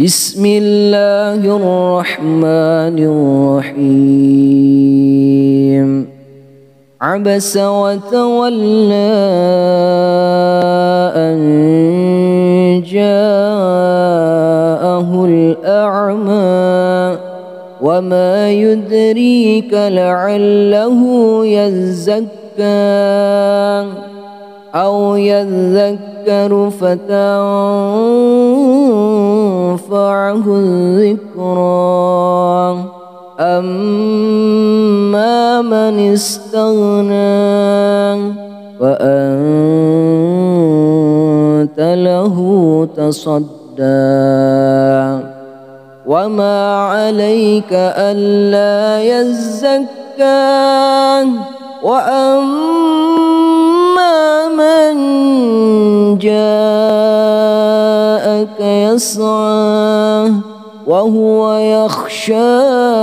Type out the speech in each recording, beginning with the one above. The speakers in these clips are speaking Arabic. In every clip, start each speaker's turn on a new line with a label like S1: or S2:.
S1: بسم الله الرحمن الرحيم عبس وتولى أن جاءه الأعمى وما يدريك لعله يزكى أو يذكر فتنفعه الذكرى أما من استغنى وأنت له تصدى وما عليك ألا يزكى وأما من جاءك يسعى وهو يخشى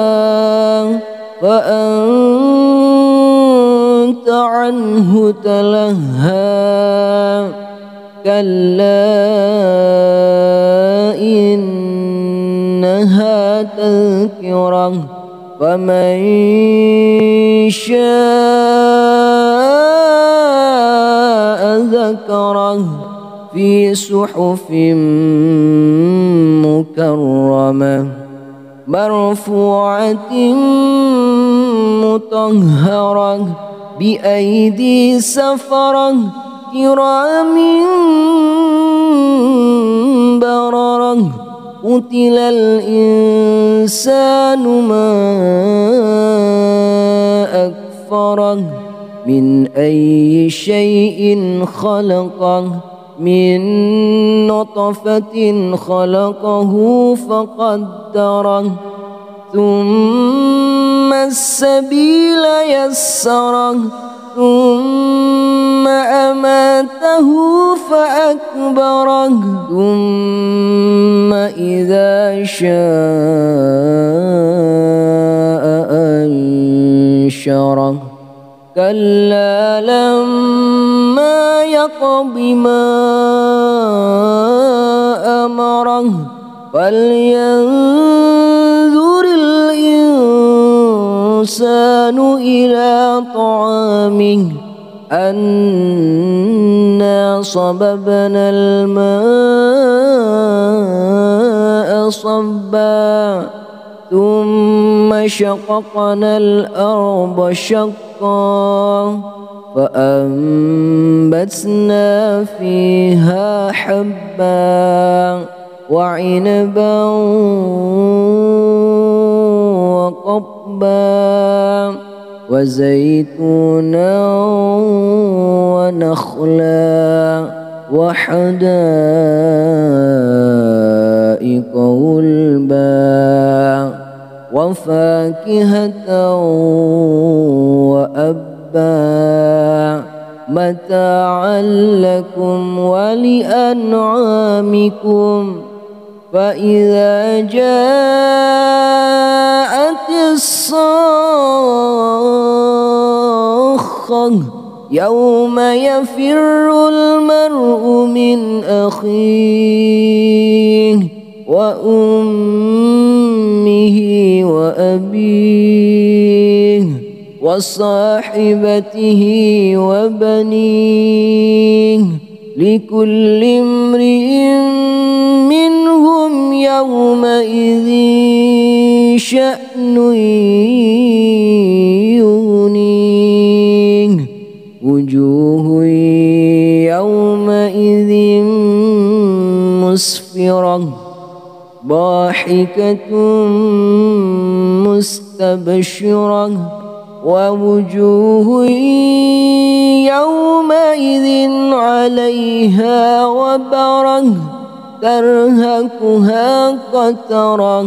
S1: فأنت عنه تلهى كلا إنها تذكرة فمن شاء ذكره في صحف مكرمة مرفوعة مطهرة بأيدي سفرة كرام بررة قتل الإنسان ما أكفره من أي شيء خلقه من نطفة خلقه فقدره ثم السبيل يسره ثم أماته فأكبره ثم إذا شاء أنشره كلا لما يقض ما أمره فلينظر الإنسان إلى طعامه أنا صببنا الماء صبا ثم شققنا الأرض شقا فأنبتنا فيها حبا وعنبا وقضبا وزيتونا ونخلا وحدائق غلبا وفاكهة وأبا متاعا لكم ولأنعامكم فإذا جاءت الصاخة يوم يفر المرء من أخيه وأمه وأبيه وصاحبته وبنيه لكل امرئ منهم يومئذ شأن يغنيه وجوه يومئذ مسفرة ضاحكة مستبشرة ووجوه يومئذ عليها غبرة ترهقها قترة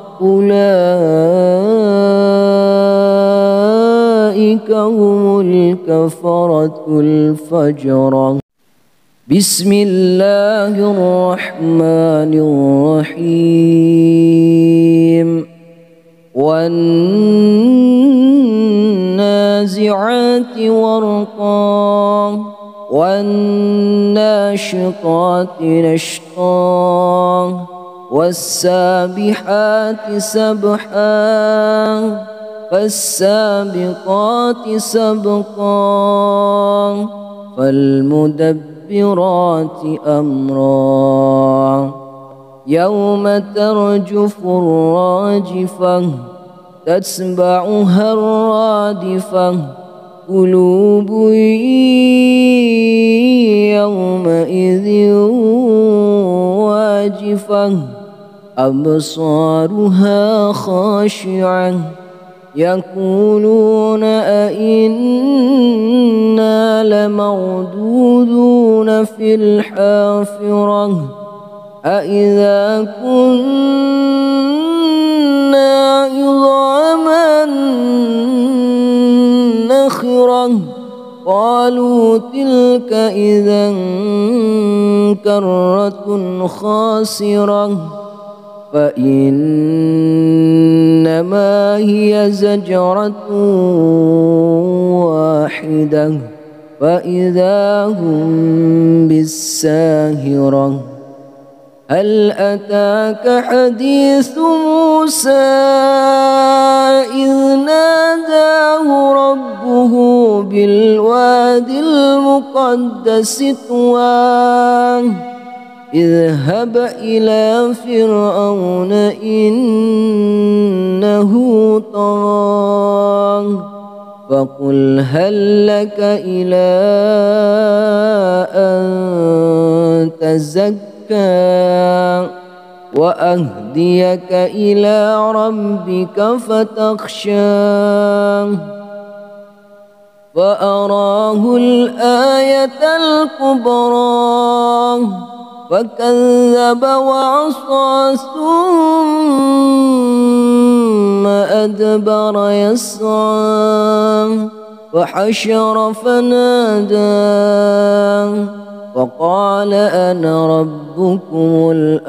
S1: أولئك هم الكفرة الفجرة بسم الله الرحمن الرحيم والنازعات غرقا والناشطات نشطا والسابحات سبحا فالسابقات سبقا فالمدبرات أمرا يوم ترجف الراجفة تتبعها الرادفة قلوب يومئذ واجفة أبصارها خاشعة يقولون أئنا لمردودون في الحافرة أئذا كنا عظاما نخرة قالوا تلك إذا كرة خاسرة فإنما هي زجرة واحدة فإذا هم بالساهرة هل أتاك حديث موسى إذ ناداه ربه بالواد المقدس طوى اذهب إلى فرعون إنه طغى فقل هل لك إلى أن تزكى وأهديك إلى ربك فتخشى فأراه الآية الكبرى فكذب وعصى ثم أدبر يسعى فحشر فنادى فقال أنا ربكم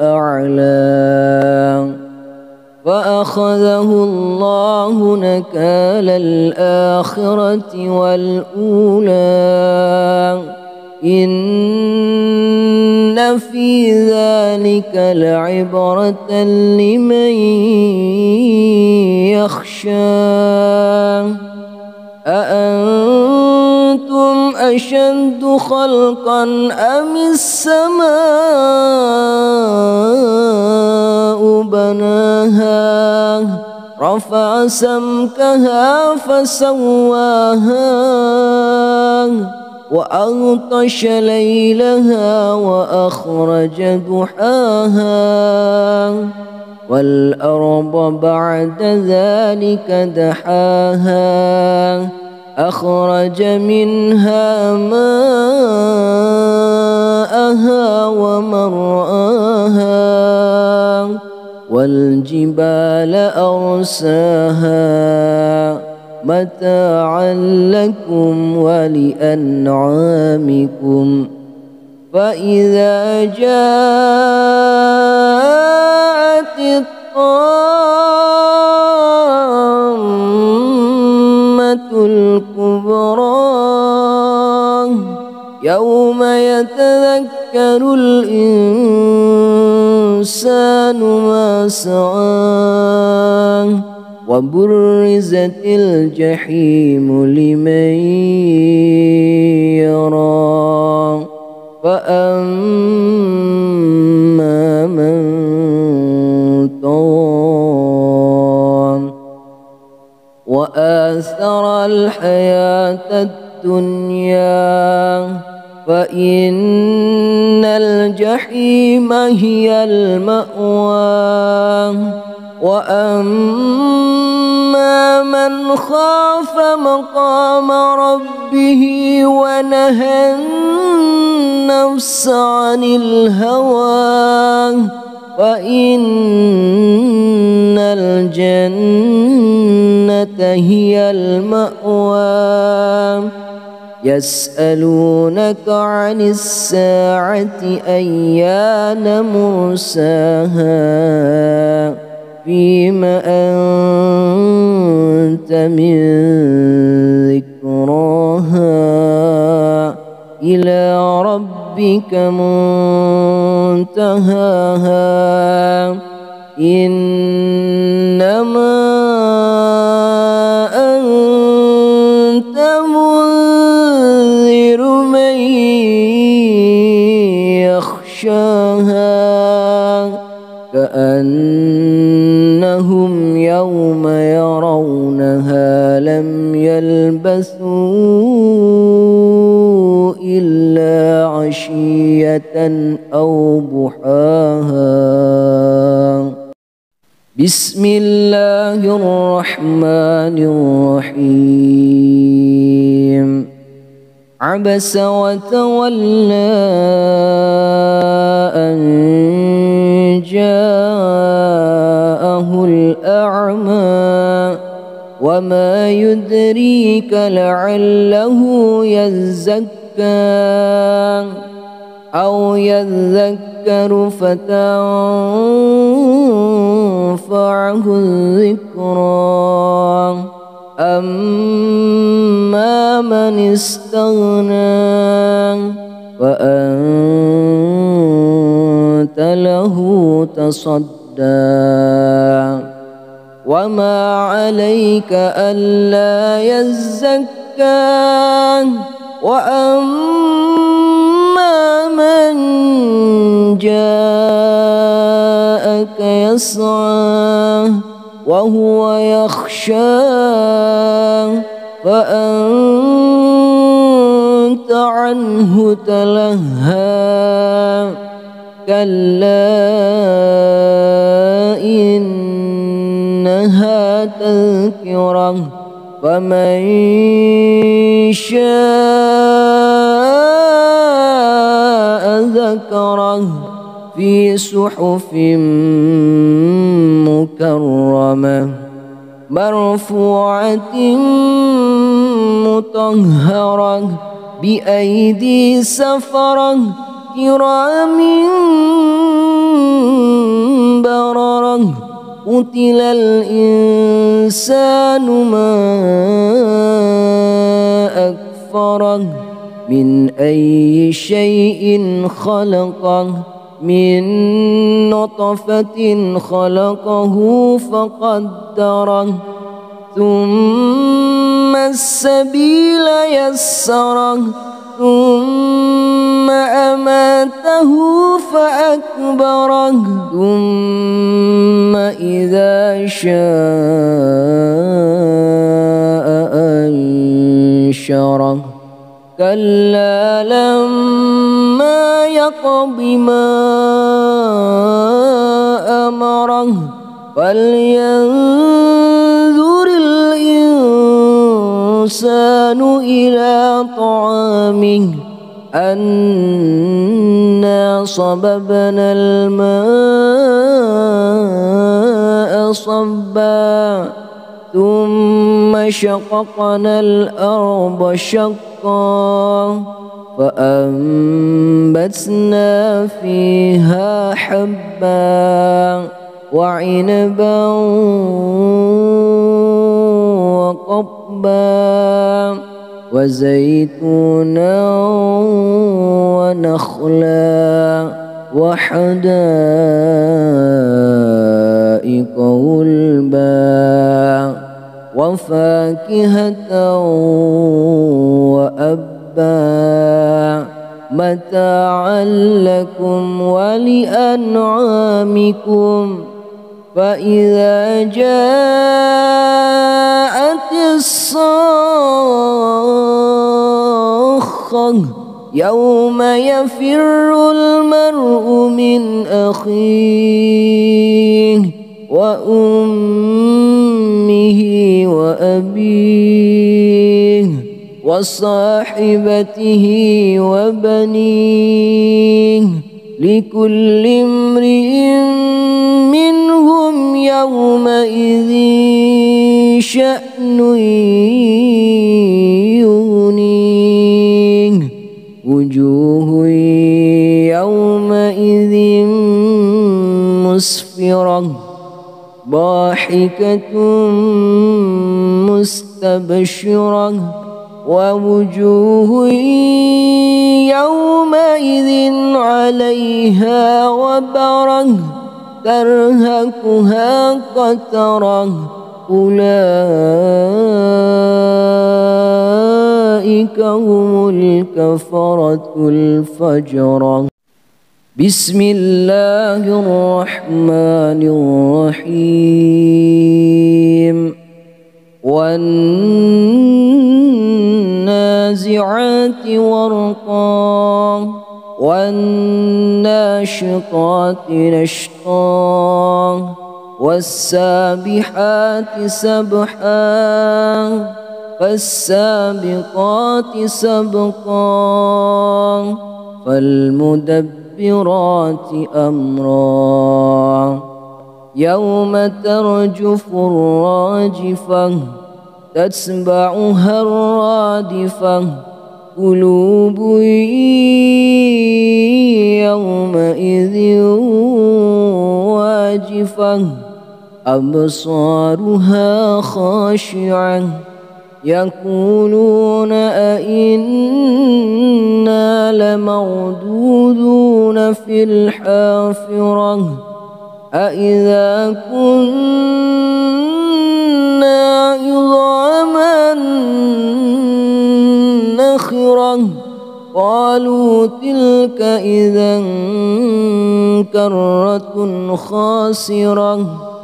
S1: الأعلى فأخذه الله نكال الآخرة والأولى إن في ذلك لعبرة لمن يخشى أأنتم أشد خلقا أم السماء بناها رفع سمكها فسواها وأغطش ليلها وأخرج ضحاها والأرض بعد ذلك دحاها أخرج منها ماءها ومرعاها والجبال أرساها متاعا لكم ولأنعامكم فإذا جاءت الطامة الكبرى يوم يتذكر الإنسان ما سعى وبرزت الجحيم لمن يرى فأما من طغى وآثر الحياة الدنيا فإن الجحيم هي المأوى وأما من خاف مقام ربه ونهى النفس عن الهوى فإن الجنة هي المأوى يسألونك عن الساعة أيان مرساها فيما أنت من ذكراها إلى ربك منتهاها إنما أنت منذر من يخشاها كأنهم يوم يرونها لم يلبثوا إلا عشية أو ضحاها. بسم الله الرحمن الرحيم. عبس وتولى أن جاءه الأعمى وما يدريك لعله يزكى أو يذكر فتنفعه الذكرى أما من استغنى وأنت له تصدى وما عليك ألا يزكى وأما من جاءك يسعى وهو يخشى فأنت عنه تلهى كلا إنها تذكرة فمن شاء ذكره في صحف مكرمة مرفوعة مطهرة بأيدي سفرة كرام بررة قتل الإنسان ما أكفره من أي شيء خلقه من نطفة خلقه فقدره ثم السبيل يسره ثم أماته فأكبره ثم إذا شاء أنشره كلا لما يقض ما أمره فلينظر الإنسان إلى طعامه أنا صببنا الماء صبا ثم شققنا الأرض شقا فأنبتنا فيها حبا وعنبا وقضبا وزيتونا ونخلا وحدائق غلبا وفاكهة وأبا متاعا لكم ولأنعامكم فإذا جاءت الصاخة يوم يفر المرء من أخيه وأمه وأبيه وصاحبته وبنيه لكل امرئ منهم يومئذ شأن يغنيه وجوه يومئذ مسفرة ضاحكة مستبشرة ووجوه يومئذ عليها غبرة ترهقها قترة أولئك هم الكفرة الفجرة. بسم الله الرحمن الرحيم. والنازعات غرقا والناشطات نشطا والسابحات سبحا فالسابقات سبقا فالمدبرات أمرا يوم ترجف الراجفة تتبعها الرادفة قلوب يومئذ واجفة أبصارها خاشعة يقولون أئنا لمردودون في الحافرة أئذا كنا عظاما نخرة قالوا تلك إذا كرة خاسرة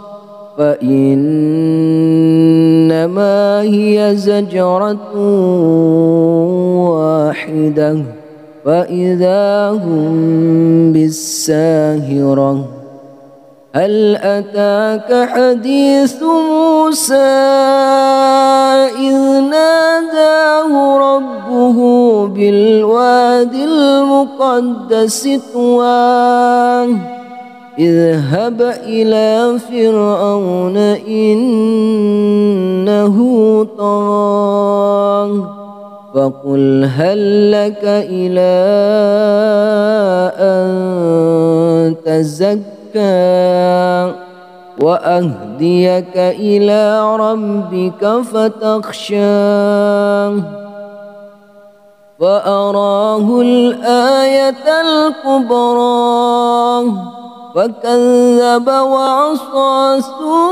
S1: فإنما هي زجرة واحدة فإذا هم بالساهرة. هل أتاك حديث موسى إذ ناداه ربه بالواد المقدس طوى اذهب إلى فرعون إنه طغى فقل هل لك إلى أن تزكى وأهديك إلى ربك فتخشى فأراه الآية الكبرى فكذب وعصى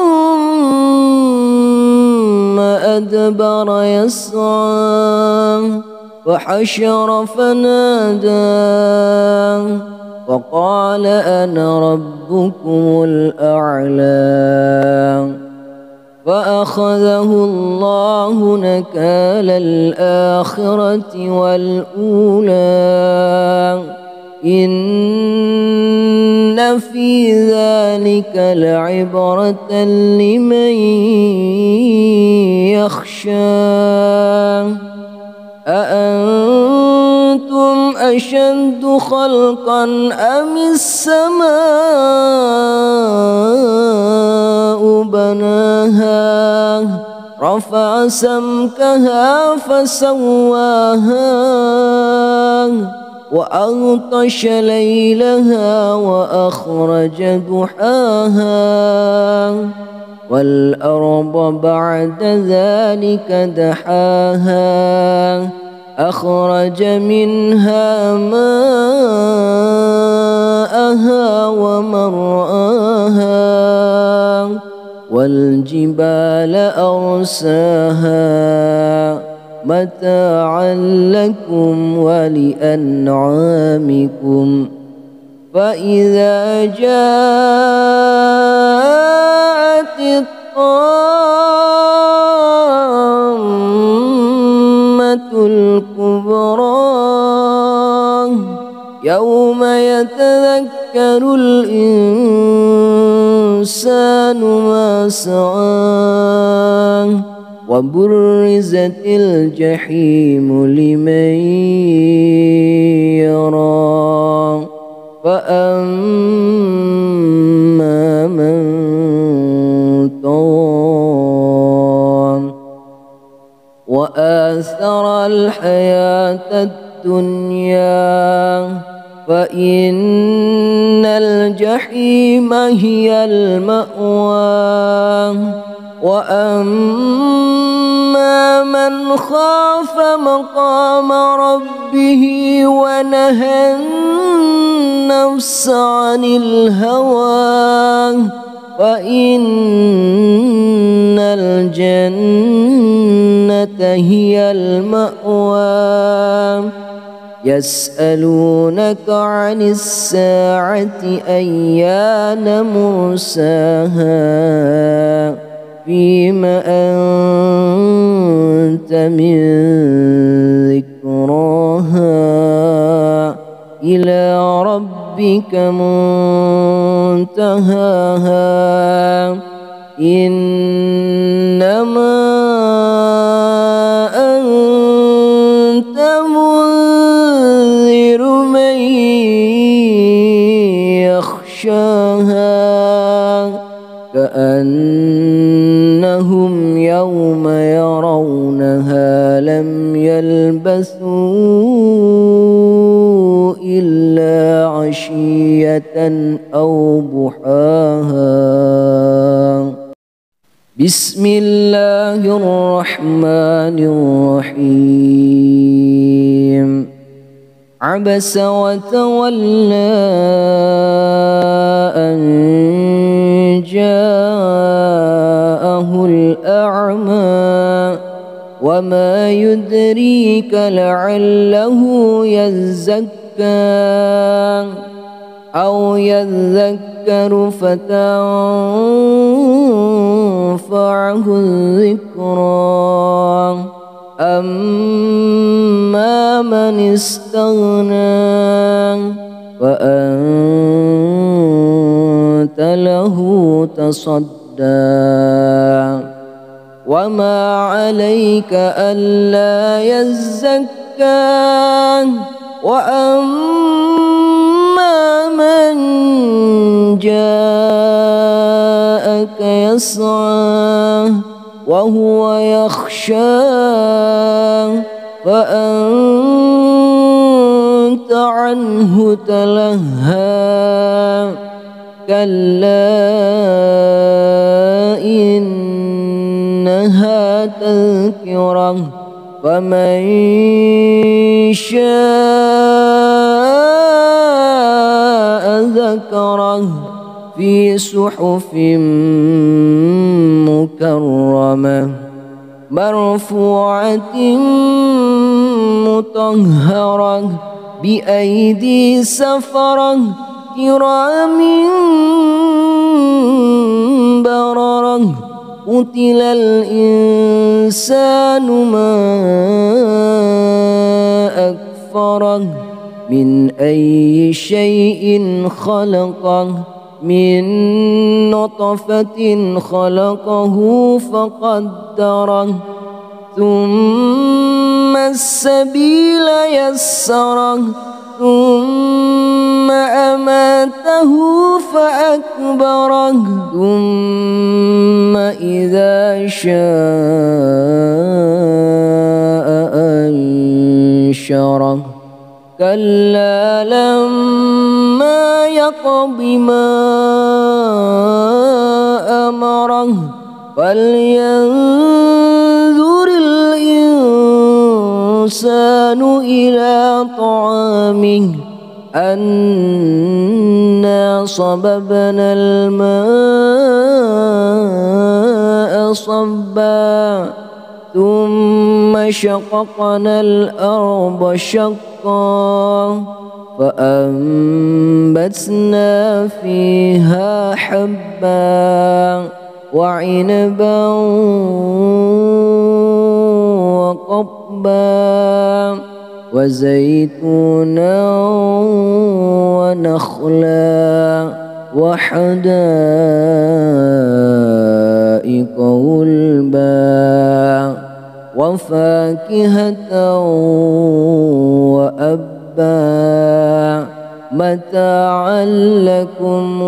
S1: ثم أدبر يسعى فحشر فنادى وقال أنا ربكم الأعلى فأخذه الله نكال الآخرة والأولى إن في ذلك لعبرة لمن يخشى أأنتم أشد خلقا أم السماء بناها رفع سمكها فسواها وأغطش ليلها وأخرج ضحاها والأرض بعد ذلك دحاها أخرج منها ماءها ومرعاها والجبال أرساها متاعا لكم ولأنعامكم فإذا جاءت الطامة الكبرى يوم يتذكر الإنسان ما سعى وبرزت الجحيم لمن يرى فأما من طغى وآثر الحياة الدنيا فإن الجحيم هي المأوى وأما أما من خاف مقام ربه ونهى النفس عن الهوى فإن الجنة هي المأوى يسألونك عن الساعة أيان مرساها فيم أنت من ذكراها إلى ربك منتهاها إنما أنت منذر من يخشاها كأنهم يوم يرونها لم يلبثوا إلا عشية أو ضحاها. بسم الله الرحمن الرحيم. عبس وتولى أن جاءه الأعمى وما يدريك لعله يزكى أو يذكر فتنفعه الذكرى أما من استغنى وأنت له تصدى وما عليك ألا يزكى وأما من جاءك يسعى وهو يخشى فأنت عنه تلهى كلا إنها تذكرة فمن شاء ذكره في صحف مكرمة مرفوعة مطهرة بأيدي سفرة كرام بررة قتل الإنسان ما أكفره من أي شيء خلقه من نطفة خلقه فقدره ثم السبيل يسره ثم أماته فأكبره ثم إذا شاء أنشره كلا لما يقض ما أمره فلينظر الإنسان إلى طعامه أنا صببنا الماء صبا ثم شققنا الأرض شقا فأنبتنا فيها حبا وعنبا وقضبا وزيتونا ونخلا وحدائق غلبا وفاكهة وأبا متاعا لكم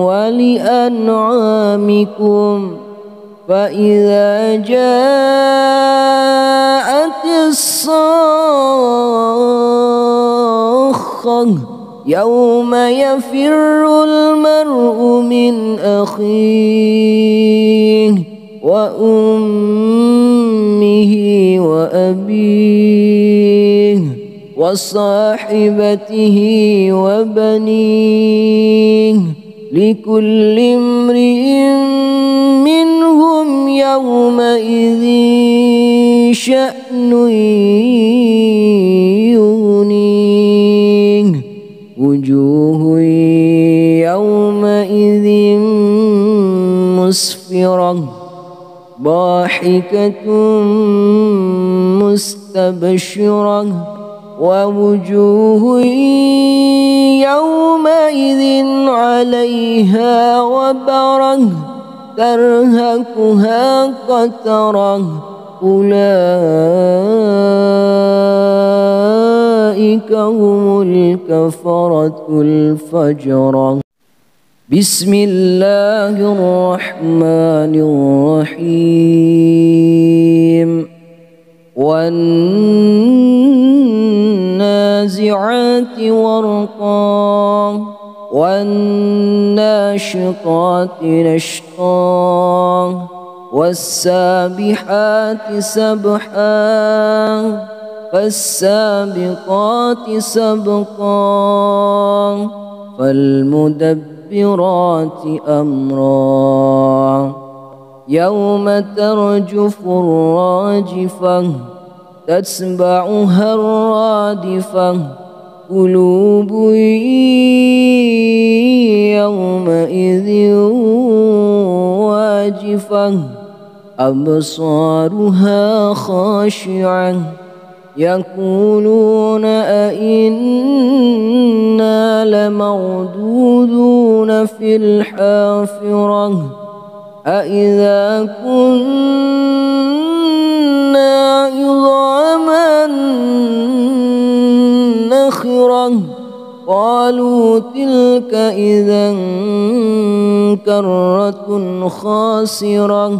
S1: ولأنعامكم فإذا جاءت الصاخة يوم يفر المرء من أخيه وأمه أمه وأبيه وصاحبته وبنيه لكل امرئ منهم يومئذ شأن يغنيه وجوه يومئذ مسفرة ضاحكة مستبشرة ووجوه يومئذ عليها غبرة ترهقها قترة أولئك هم الكفرة الفجرة. بسم الله الرحمن الرحيم والنازعات غرقا والناشطات نشطا والسابحات سبحا فالسابقات سبقا فالمدبرات أمرا يوم ترجف الراجفة تتبعها الرادفة قلوب يومئذ واجفة أبصارها خاشعة يقولون أئنا لمردودون في الحافرة أئذا كنا عظاما نخرة قالوا تلك إذا كرة خاسرة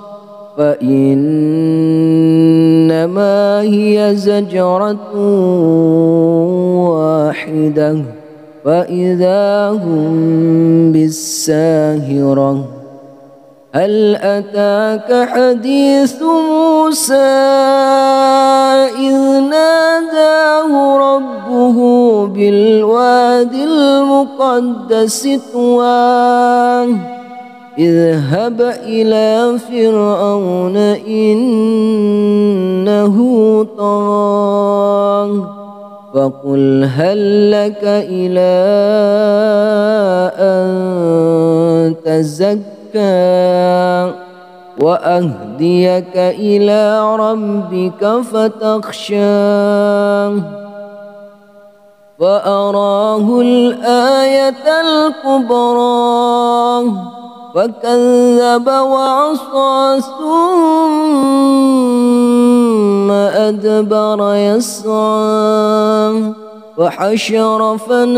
S1: فإنما هي زجرة واحدة فإذا هم بالساهرة. هل أتاك حديث موسى إذ ناداه ربه بالوادي المقدس طوى اذهب إلى فرعون إنه طغى فقل هل لك إلى أن تزكى وأهديك إلى ربك فتخشى فأراه الآية الكبرى فكذب وعصى ثم أدبر يسعى فحشر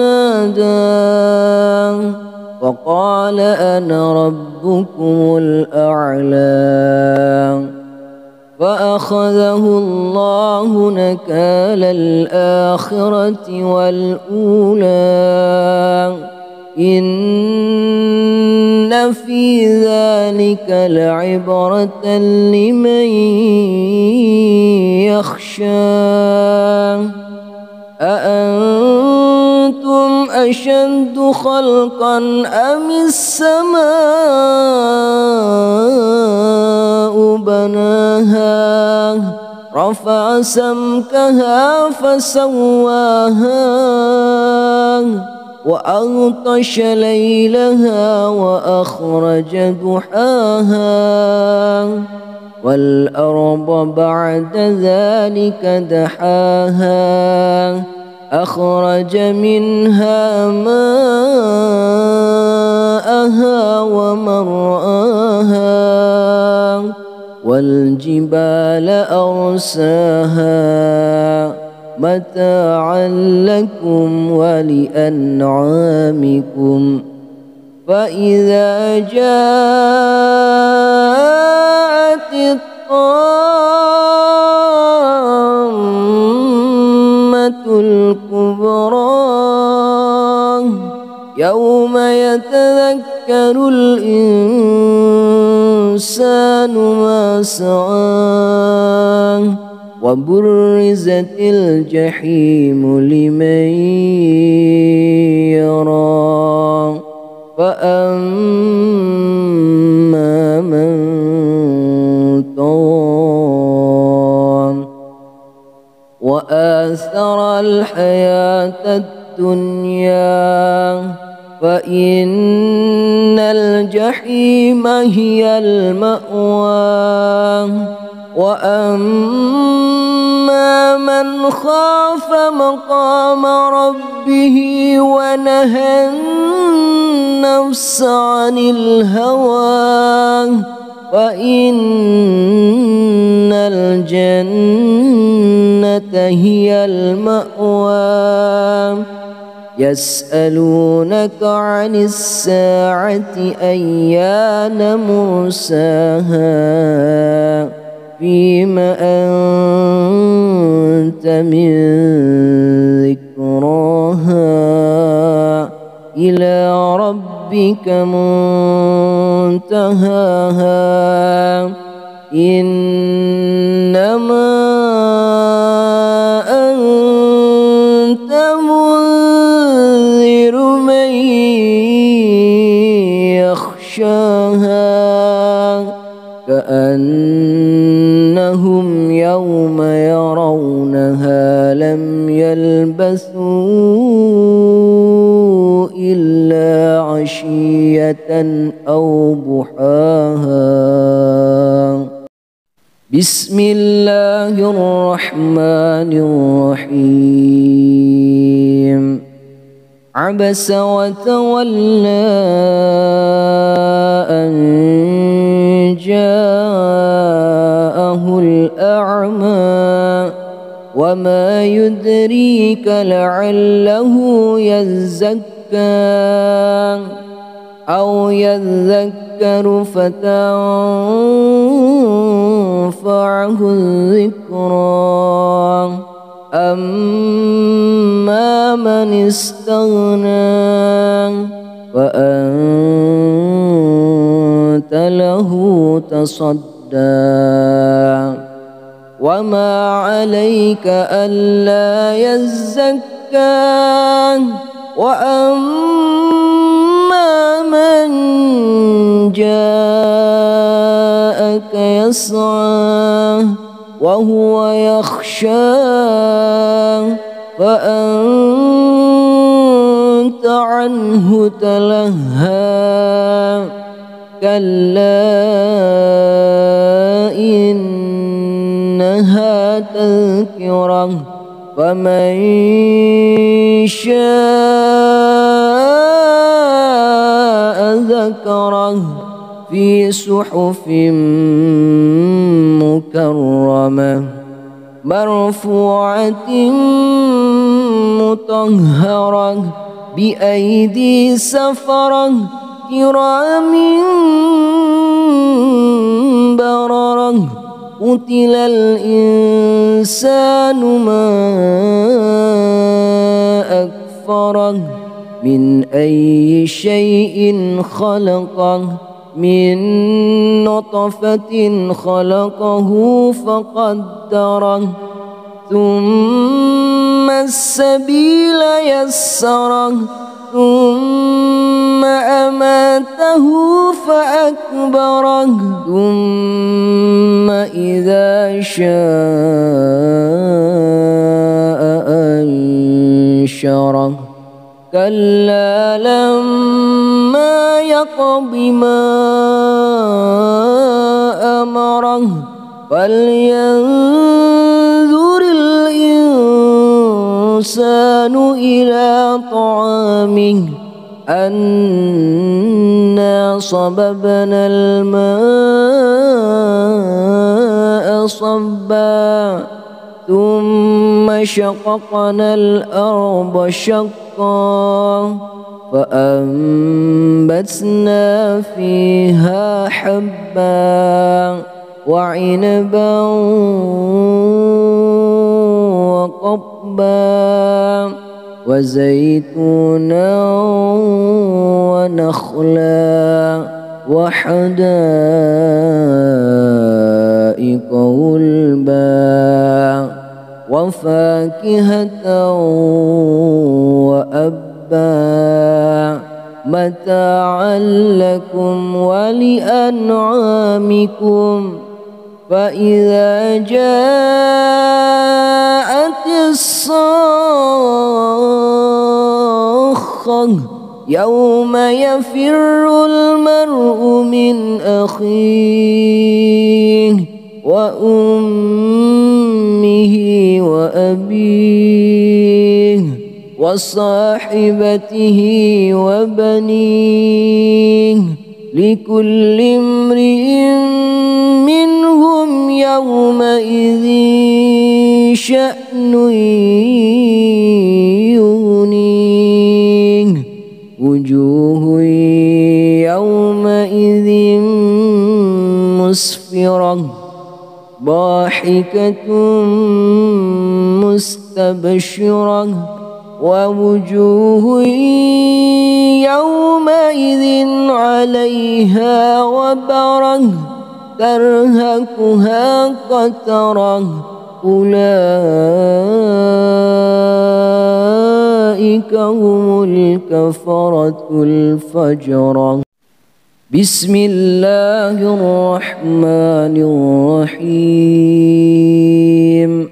S1: فنادى فقال أنا ربكم الأعلى فأخذه الله نكال الآخرة والأولى إن في ذلك لعبرة لمن يخشى أأنتم أشد خلقا أم السماء بناها رفع سمكها فسواها وأغطش ليلها وأخرج ضحاها والأرض بعد ذلك دحاها أخرج منها ماءها ومرعاها والجبال أرساها متاعا لكم ولأنعامكم فإذا جاءت الطامة الكبرى يوم يتذكر الإنسان الإنسان ما سعى وبرزت الجحيم لمن يرى فأما من طغى وآثر الحياة الدنيا فإن الجحيم هي المأوى وأما من خاف مقام ربه ونهى النفس عن الهوى فإن الجنة هي المأوى يسألونك عن الساعة أيان مرساها فيم أنت من ذكراها إلى ربك منتهاها إنما أنت منذر من يخشاها كأنهم يوم يرونها لم يلبثوا إلا عشية أو ضحاها بسم الله الرحمن الرحيم عبس وتولى أن جاءه الأعمى وما يدريك لعله يزكى أو يذكر فتنفعه الذكرى أما من استغنى وأنت له تصدى وما عليك ألا يزكى وأما من جاءك يسعى وهو يخشى فأنت عنه تلهى كلا إنها تذكرة فمن شاء ذكره في صحف مكرمة مرفوعة مطهرة بأيدي سفرة كرام بررة قتل الإنسان ما أكفره من أي شيء خلقه من نطفة خلقه فقدره ثم السبيل يسره ثم أماته فأكبره ثم إذا شاء أنشره كلا لما يقض ما أمره فلينظر الإنسان إلى طعامه أنا صببنا الماء صبا ثم شققنا الأرض شقا فأنبتنا فيها حبا وعنبا وقضبا وزيتونا ونخلا وحدائق غلبا وفاكهة وأبا متاعا لكم ولأنعامكم فإذا جاءت الصاخة يوم يفر المرء من أخيه وأمه وأبيه وصاحبته وبنيه لكل امرئ منهم يومئذ شأن يغنيه وجوه يومئذ مسفرة ضاحكة مستبشرة ووجوه يومئذ عليها غبرة ترهقها قترة أولئك هم الكفرة الفجرة. بسم الله الرحمن الرحيم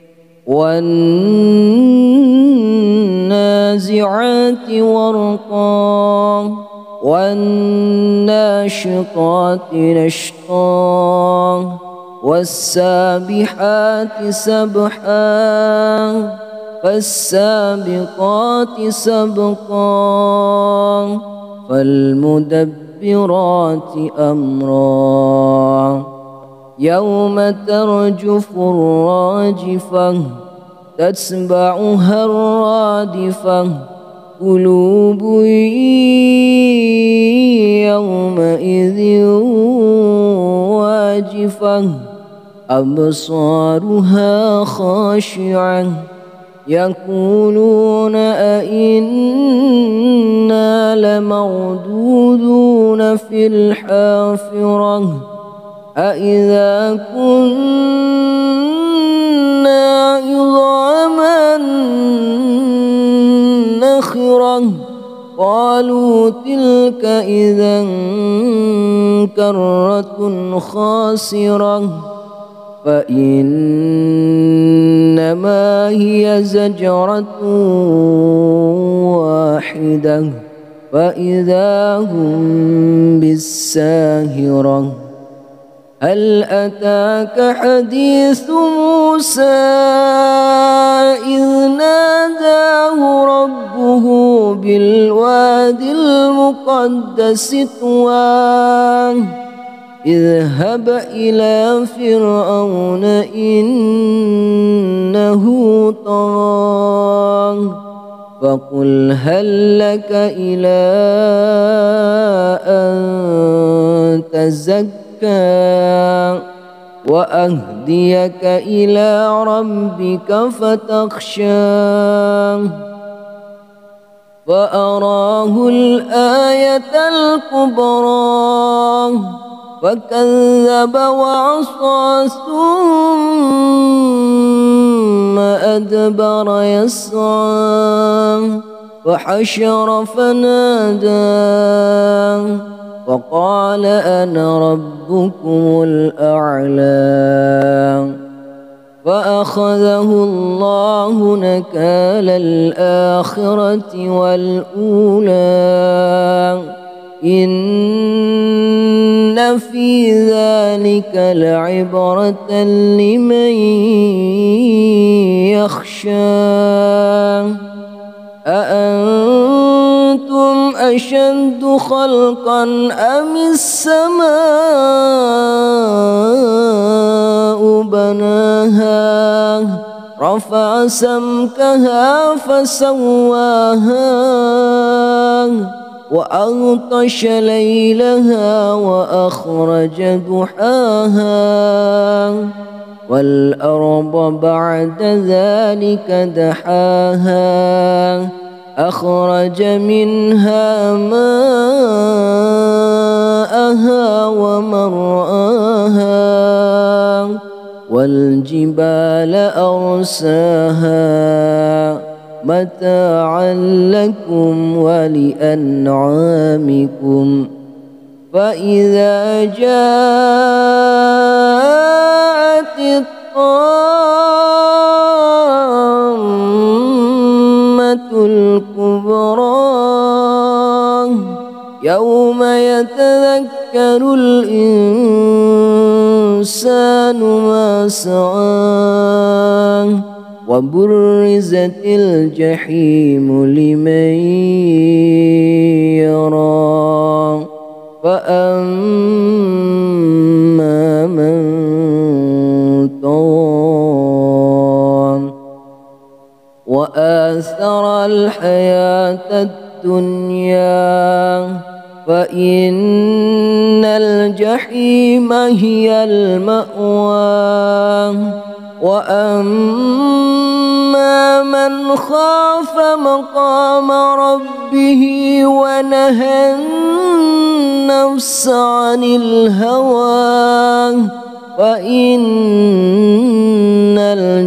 S1: والنازعات غرقا والناشطات نشطا والسابحات سبحا فالسابقات سبقا فالمدبرات أمرا يوم ترجف الراجفة تتبعها الرادفة قلوب يومئذ واجفة أبصارها خاشعة يقولون أئنا لمردودون في الحافرة أئذا كنا عظاما نخرة قالوا تلك إذا كرة خاسرة فإنما هي زجرة واحدة فإذا هم بالساهرة هل أتاك حديث موسى إذ ناداه ربه بالواد المقدس طوى اذهب إلى فرعون إنه طغى فقل هل لك إلى أن تزكى وأهديك إلى ربك فتخشى فأراه الآية الكبرى فكذب وعصى ثم أدبر يسعى فحشر فنادى فقال أنا ربكم الأعلى فأخذه الله نكال الآخرة والأولى إن في ذلك لعبرة لمن يخشى أأنتم أشد خلقا أم السماء بناها رفع سمكها فسواها وأغطش ليلها وأخرج ضحاها والأرض بعد ذلك دحاها أخرج منها ماءها ومرعاها والجبال أرساها متاعا لكم ولأنعامكم فإذا جاءت الطامة الكبرى يوم يتذكر الإنسان ما سعى وبرزت الجحيم لمن يرى فأما من طغى وآثر الحياة الدنيا فإن الجحيم هي المأوى وأما من خاف مقام ربه ونهى النفس عن الهوى فإن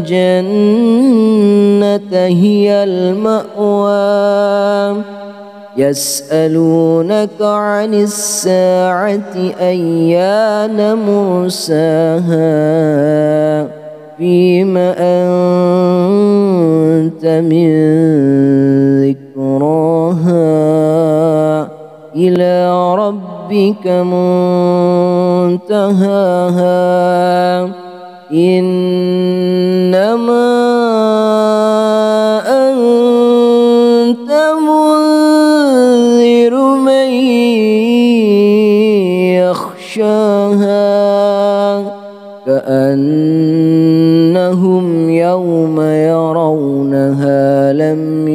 S1: الجنة هي المأوى يسألونك عن الساعة أيان مرساها فيما أنت من ذكراها إلى ربك منتهاها إنما أنت منذر من يخشاها كأنهم يوم يرونها لم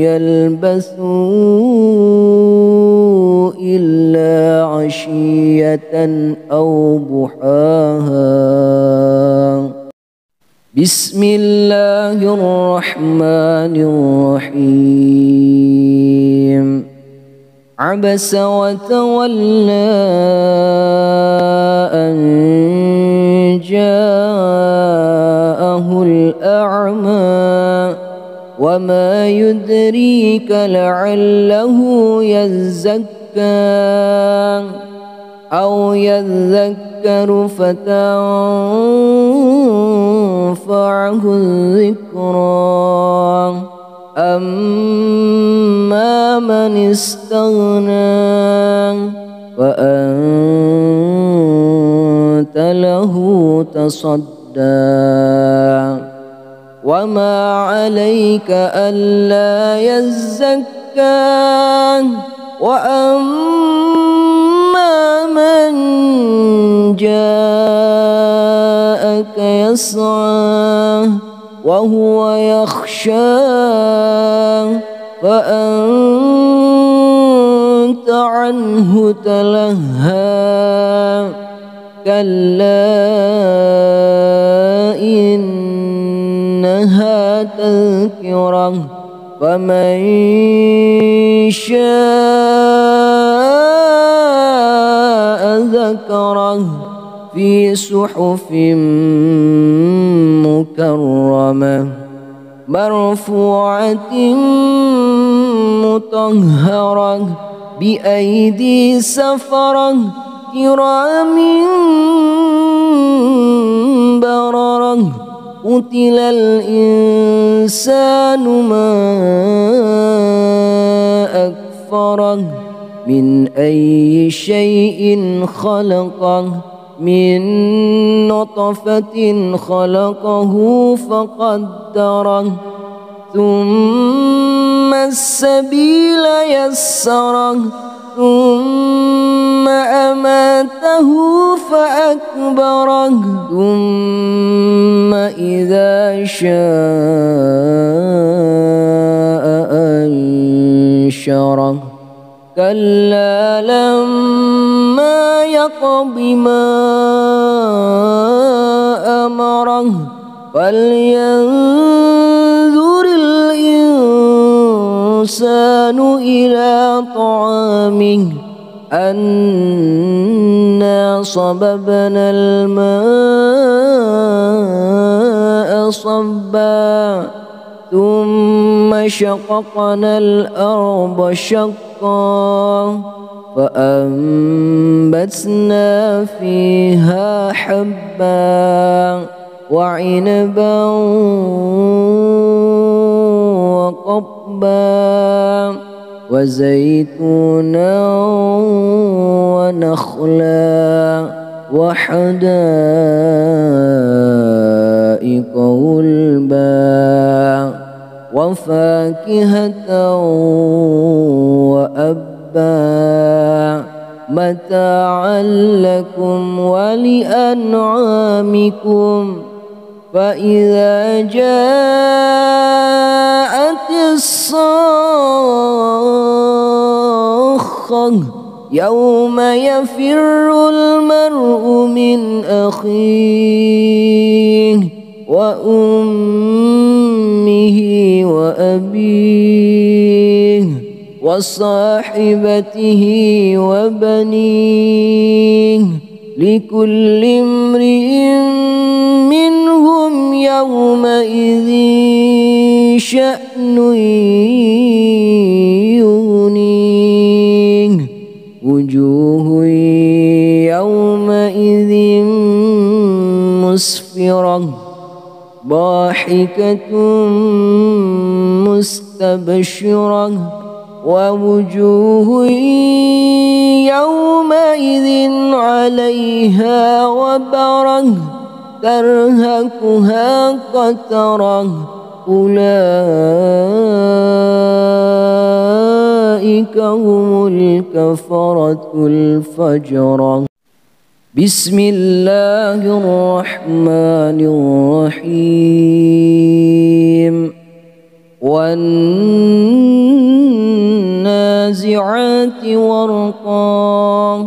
S1: يلبثوا إلا عشية أو ضحاها بسم الله الرحمن الرحيم عبس وتولى أن جاءه الأعمى وما يدريك لعله يزكى أو يذكر فتنفعه الذكرى أما من استغنى فأنت له تصدى وما عليك ألا يزكى وأما من جاءك يسعى وهو يخشى فأنت عنه تلهى كلا إنها تذكرة فمن شاء ذكره في صحف مكرمة مرفوعة مطهرة بأيدي سفرة كرام بررة قتل الإنسان ما أكفره من أي شيء خلقه من نطفة خلقه فقدره ثم السبيل يسره ثم أماته فأكبره ثم إذا شاء أنشره كلا لما يقض ما أمره فلينظر الإنسان الإنسان إلى طعامه أنا صببنا الماء صبا ثم شققنا الأرض شقا فأنبتنا فيها حبا وعنبا وقضبا وزيتونا ونخلا وحدائق غلبا وفاكهة وأبا متاعا لكم ولأنعامكم فإذا جاءت الصاخة يوم يفر المرء من أخيه وأمه وأبيه وصاحبته وبنيه لكل امرئ منهم يومئذ شأن يغنيه وجوه يومئذ مسفرة ضاحكة مستبشرة ووجوه يومئذ عليها غبرة ترهقها قترة أولئك هم الكفرة الفجرة. بسم الله الرحمن الرحيم والنازعات غرقا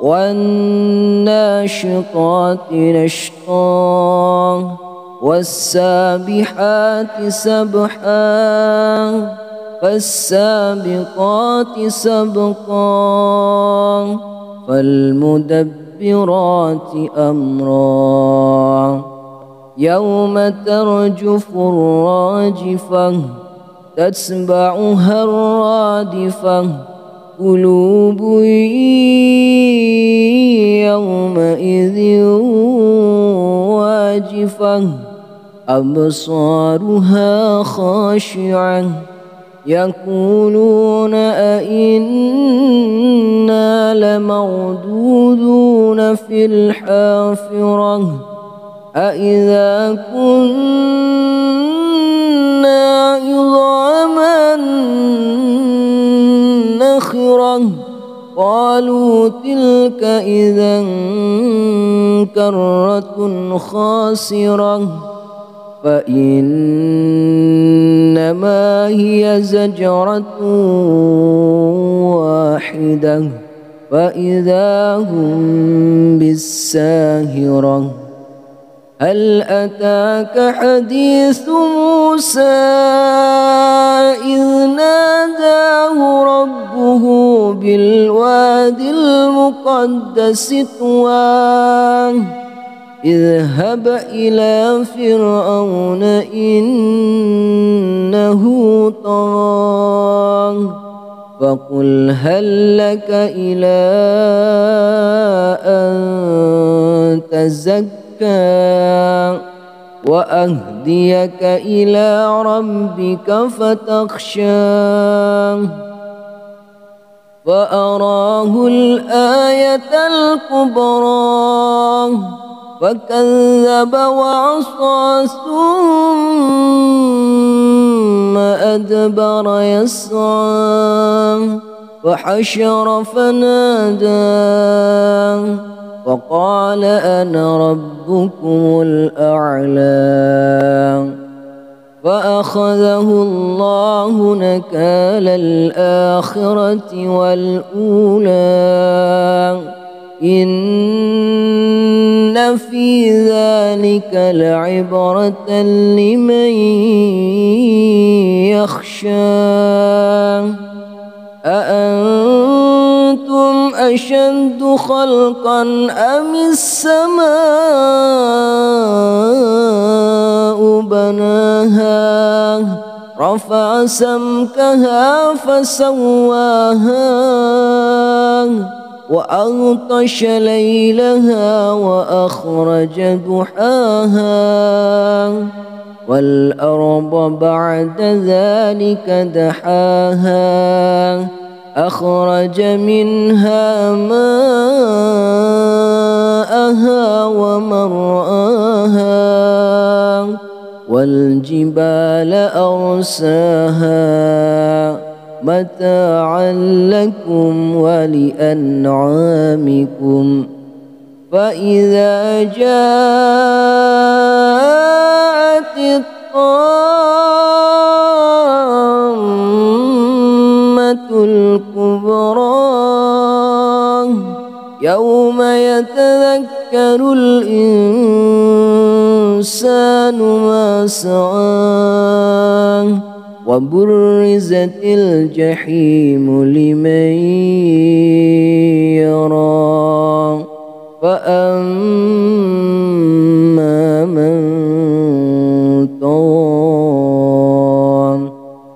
S1: والناشطات نشطا والسابحات سبحا فالسابقات سبقا فالمدبرات أمرا يوم ترجف الراجفة تتبعها الرادفة قلوب يومئذ واجفة أبصارها خاشعة يقولون أئنا لمردودون في الحافرة أئذا كنا عظاما نخرة قالوا تلك إذا كرة خاسرة فإنما هي زجرة واحدة فإذا هم بالساهرة هل أتاك حديث موسى إذ ناداه ربه بالواد المقدس طوى اذهب إلى فرعون إنه طغى فقل هل لك إلى أن تزكى وأهديك إلى ربك فتخشى فأراه الآية الكبرى فكذب وعصى ثم أدبر يسعى فحشر فنادى وقال أنا ربكم الأعلى فأخذه الله نكال الآخرة والأولى إن في ذلك لعبرة لمن يخشى أأنتم أشد خلقا أم السماء بناها رفع سمكها فسواها وأغطش ليلها وأخرج ضحاها والأرض بعد ذلك دحاها أخرج منها ماءها ومرعاها والجبال أرساها متاعا لكم ولأنعامكم فإذا جاءت الطامة الكبرى يوم يتذكر الإنسان ما سعى وبرزت الجحيم لمن يرى فأما من طغى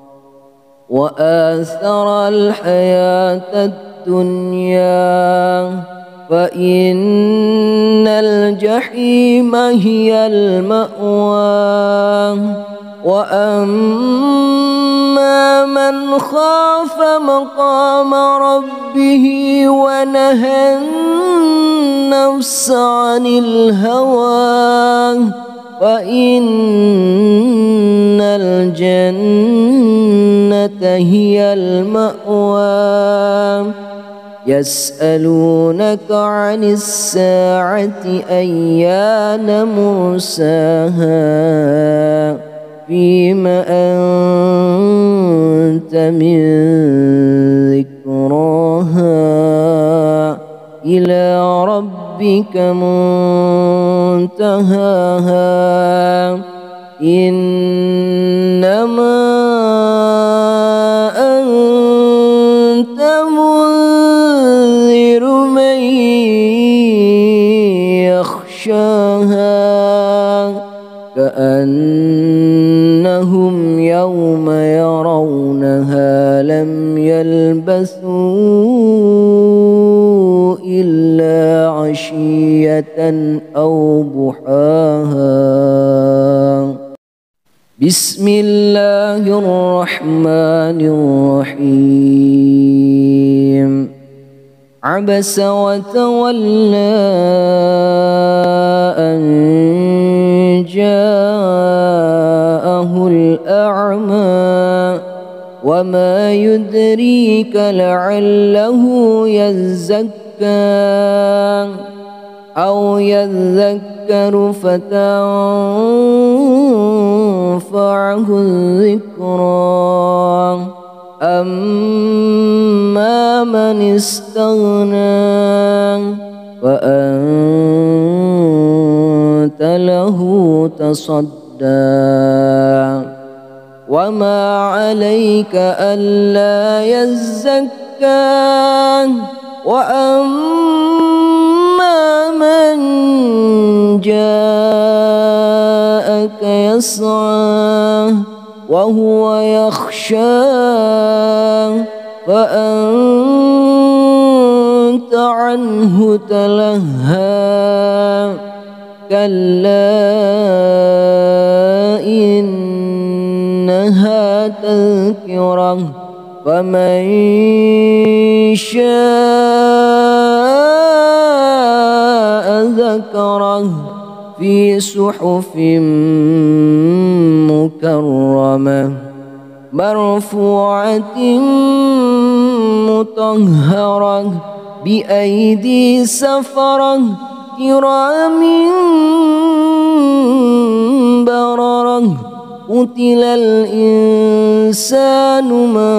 S1: وآثر الحياة الدنيا فإن الجحيم هي المأوى وأما من خاف مقام ربه ونهى النفس عن الهوى فإن الجنة هي المأوى يسألونك عن الساعة أيان مرساها فيم أنت من ذكراها إلى ربك منتهاها إنما أنت منذر من يخشاها كأنهم يوم يرونها لم يلبثوا إلا عشية أو ضحاها بسم الله الرحمن الرحيم عبس وتولى أن جاءه الأعمى وما يدريك لعله يزكى أو يذكر فتنفعه الذكرى أما من استغنى فأنت له تصدى وما عليك ألا يزكى وأما من جاءك يسعى وهو يخشى فأنت عنه تلهى كلا إنها تذكرة فمن شاء ذكره في صحف مكرمة مرفوعة مطهرة بأيدي سفرة كرام بررة قتل الإنسان ما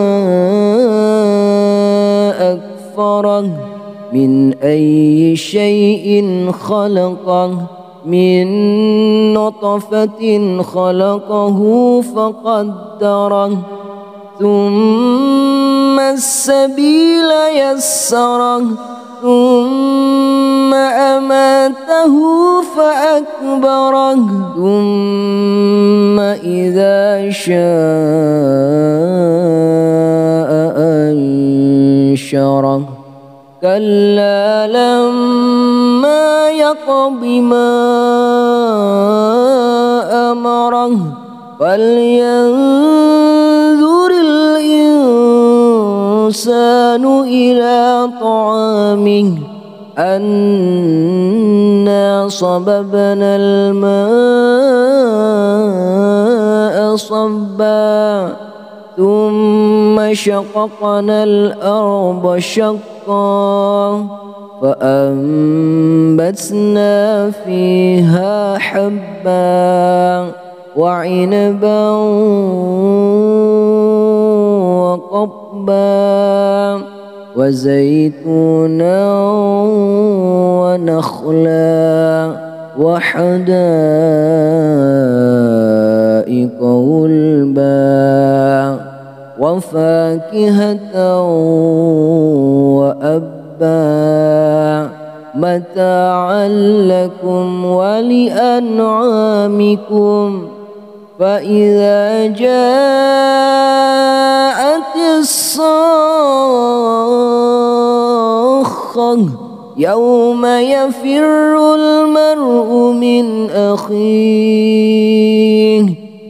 S1: أكفره من أي شيء خلقه من نطفة خلقه فقدره ثم السبيل يسره ثم أماته فأكبره ثم إذا شاء أنشره كلا لما يقض ما أمره فلينظر الإنسان إلى طعامه أنا صببنا الماء صبا ثم شققنا الأرض شقا فأنبتنا فيها حبا وعنبا وقضبا وزيتونا ونخلا وحدائق غلبا وفاكهة وأبا متاعا لكم ولأنعامكم فإذا جاءت الصاخة يوم يفر المرء من أخيه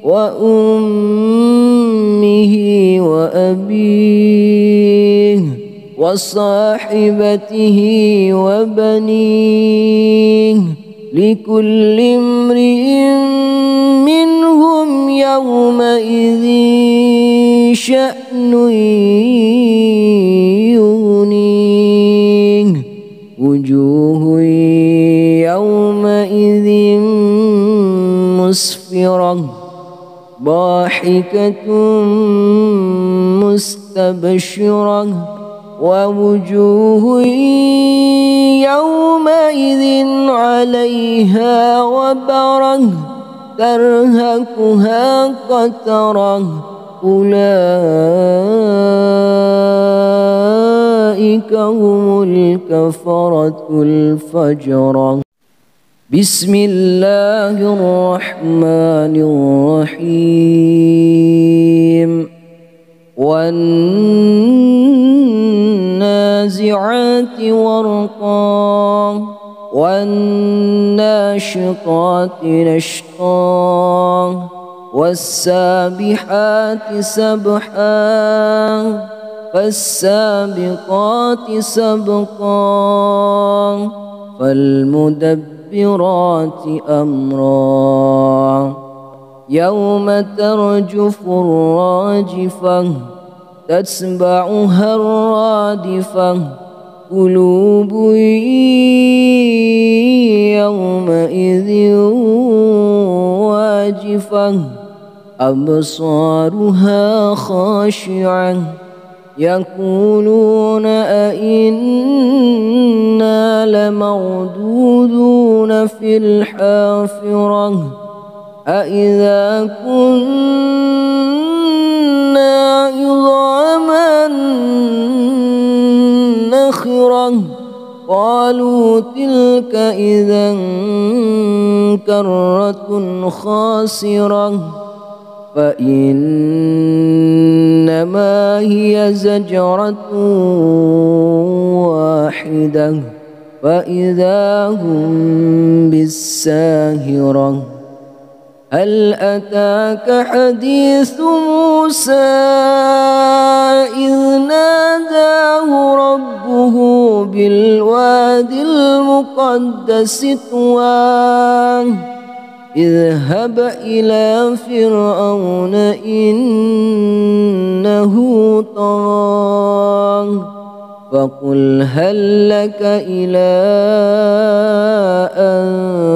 S1: وأمه وأبيه وصاحبته وبنيه لكل امرئ منهم يومئذ شأن يغنيه وجوه يومئذ مسفرة ضاحكة مستبشرة ووجوه يومئذ عليها غبرة ترهقها قترة أولئك هم الكفرة الفجرة. بسم الله الرحمن الرحيم والنازعات غرقا والناشطات نشطا والسابحات سبحا فالسابقات سبقا فالمدبرات أمرا يوم ترجف الراجفة تتبعها الرادفة قلوب يومئذ واجفة أبصارها خاشعة يقولون أئنا لمردودون في الحافرة أئذا كنا عظاما نخرة قالوا تلك إذا كرة خاسرة فإنما هي زجرة واحدة فإذا هم بالساهرة هل أتاك حديث موسى إذ ناداه ربه بالوادي المقدس طوى اذهب إلى فرعون إنه طغى فقل هل لك إلى أن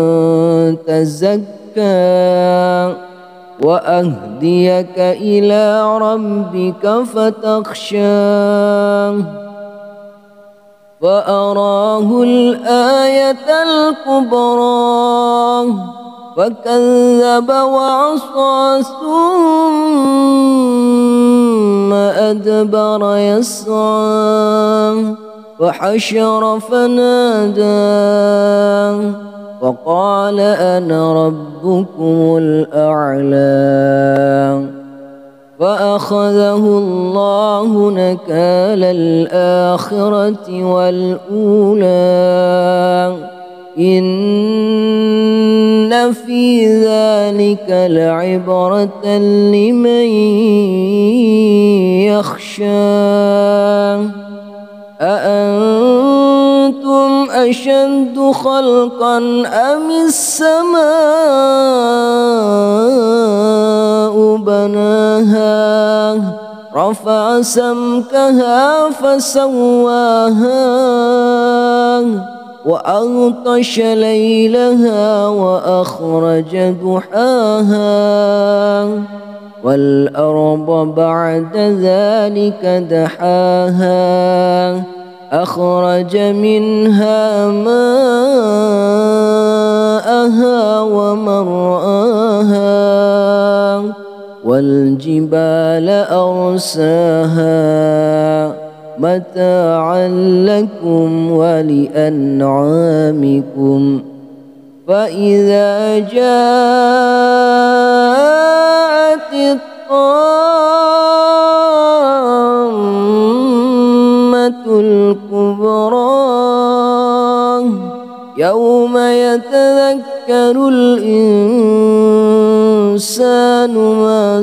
S1: تزكى وأهديك إلى ربك فتخشى فأراه الآية الكبرى فكذب وعصى ثم فأدبر يسعى فحشر فنادى فقال أنا ربكم الأعلى فأخذه الله نكال الآخرة والأولى إن في ذلك لعبرة لمن يخشى أأنتم أشد خلقا أم السماء بناها رفع سمكها فسواها وأغطش ليلها وأخرج ضحاها والأرض بعد ذلك دحاها أخرج منها ماءها ومرعاها والجبال أرساها متاعا لكم ولأنعامكم فإذا جاءت الطامة الكبرى يوم يتذكر الإنسان ما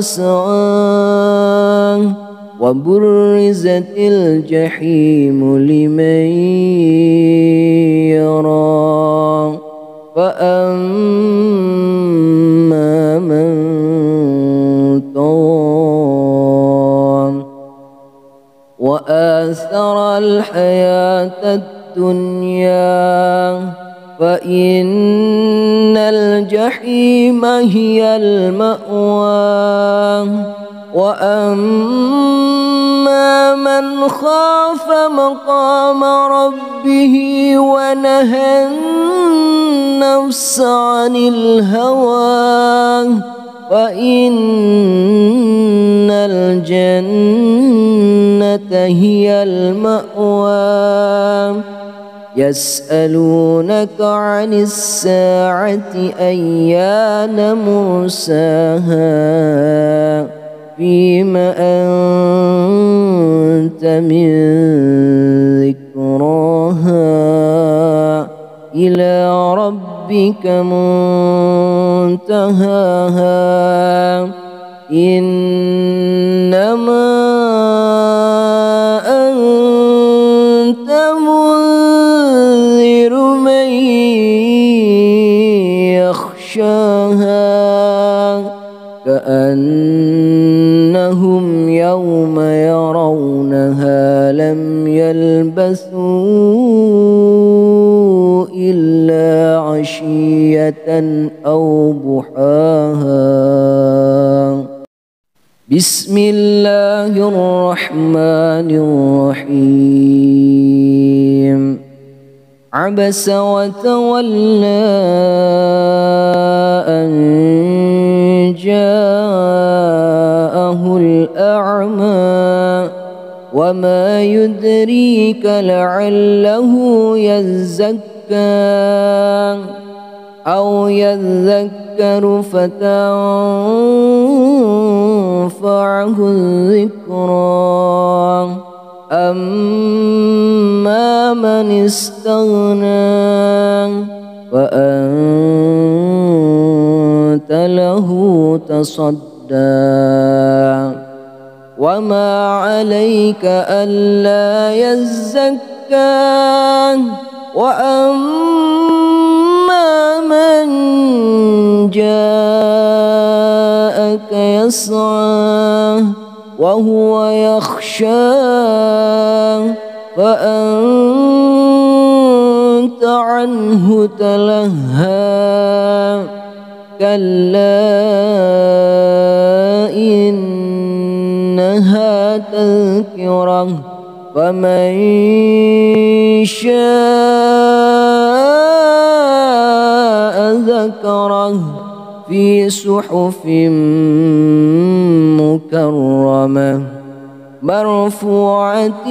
S1: سعى وبرزت الجحيم لمن يرى فأما من طغى وآثر الحياة الدنيا فإن الجحيم هي المأوى وأما من خاف مقام ربه ونهى النفس عن الهوى فإن الجنة هي المأوى يسألونك عن الساعة أيان مرساها فيم أنت من ذكراها إلى ربك منتهاها إنما أنت منذر من يخشاها كأنهم يوم يرونها لم يلبثوا إلا عشية أو ضحاها بسم الله الرحمن الرحيم عبس وتولى أن جاءه الأعمى وما يدريك لعله يزكى أو يذكر فتنفعه الذكرى أما من استغنى فأنت له تصدى وما عليك ألا يزكى وأما من جاءك يسعى وهو يخشى فأنت عنه تلهى كلا إنها تذكرة فمن شاء ذكره في صحف مكرمة مرفوعة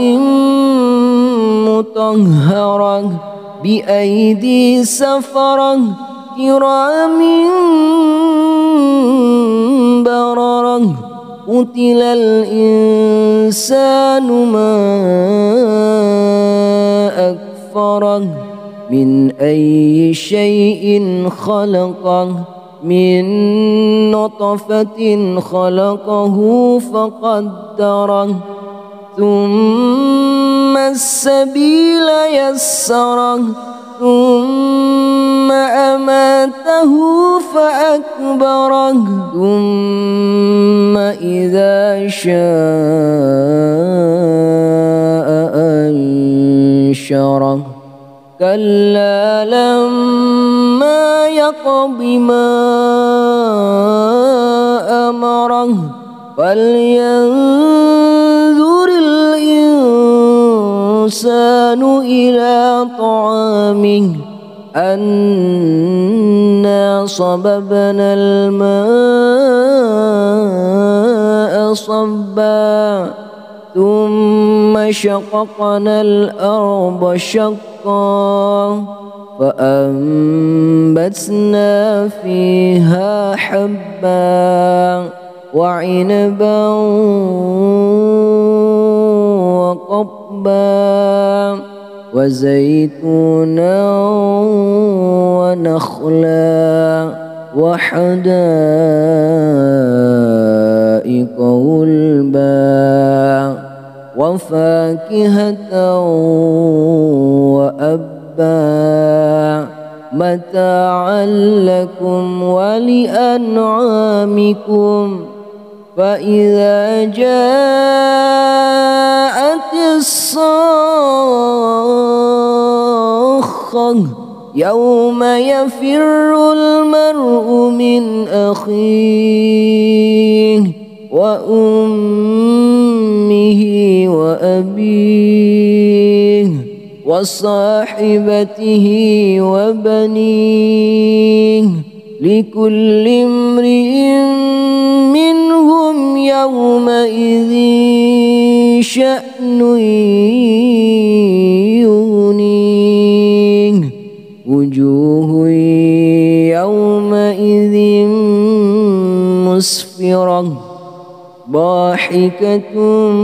S1: مطهرة بأيدي سفرة كرام بررة قتل الإنسان ما أكفره من أي شيء خلقه من نطفة خلقه فقدره ثم السبيل يسره ثم أماته فأكبره ثم إذا شاء أنشره كلا لما يقض ما أمره فلينظر الإنسان إلى طعامه أنا صببنا الماء صبا ثم شققنا الأرض شقا فأنبتنا فيها حبا وعنبا وقضبا وزيتونا ونخلا وحدائق غلبا وفاكهة وأبا متاعا لكم ولأنعامكم فإذا جاءت الصاخة يوم يفر المرء من أخيه وأمه وأبيه وصاحبته وبنيه لكل امرئ منهم يومئذ شأن يغنيه وجوه يومئذ مسفرة ضاحكة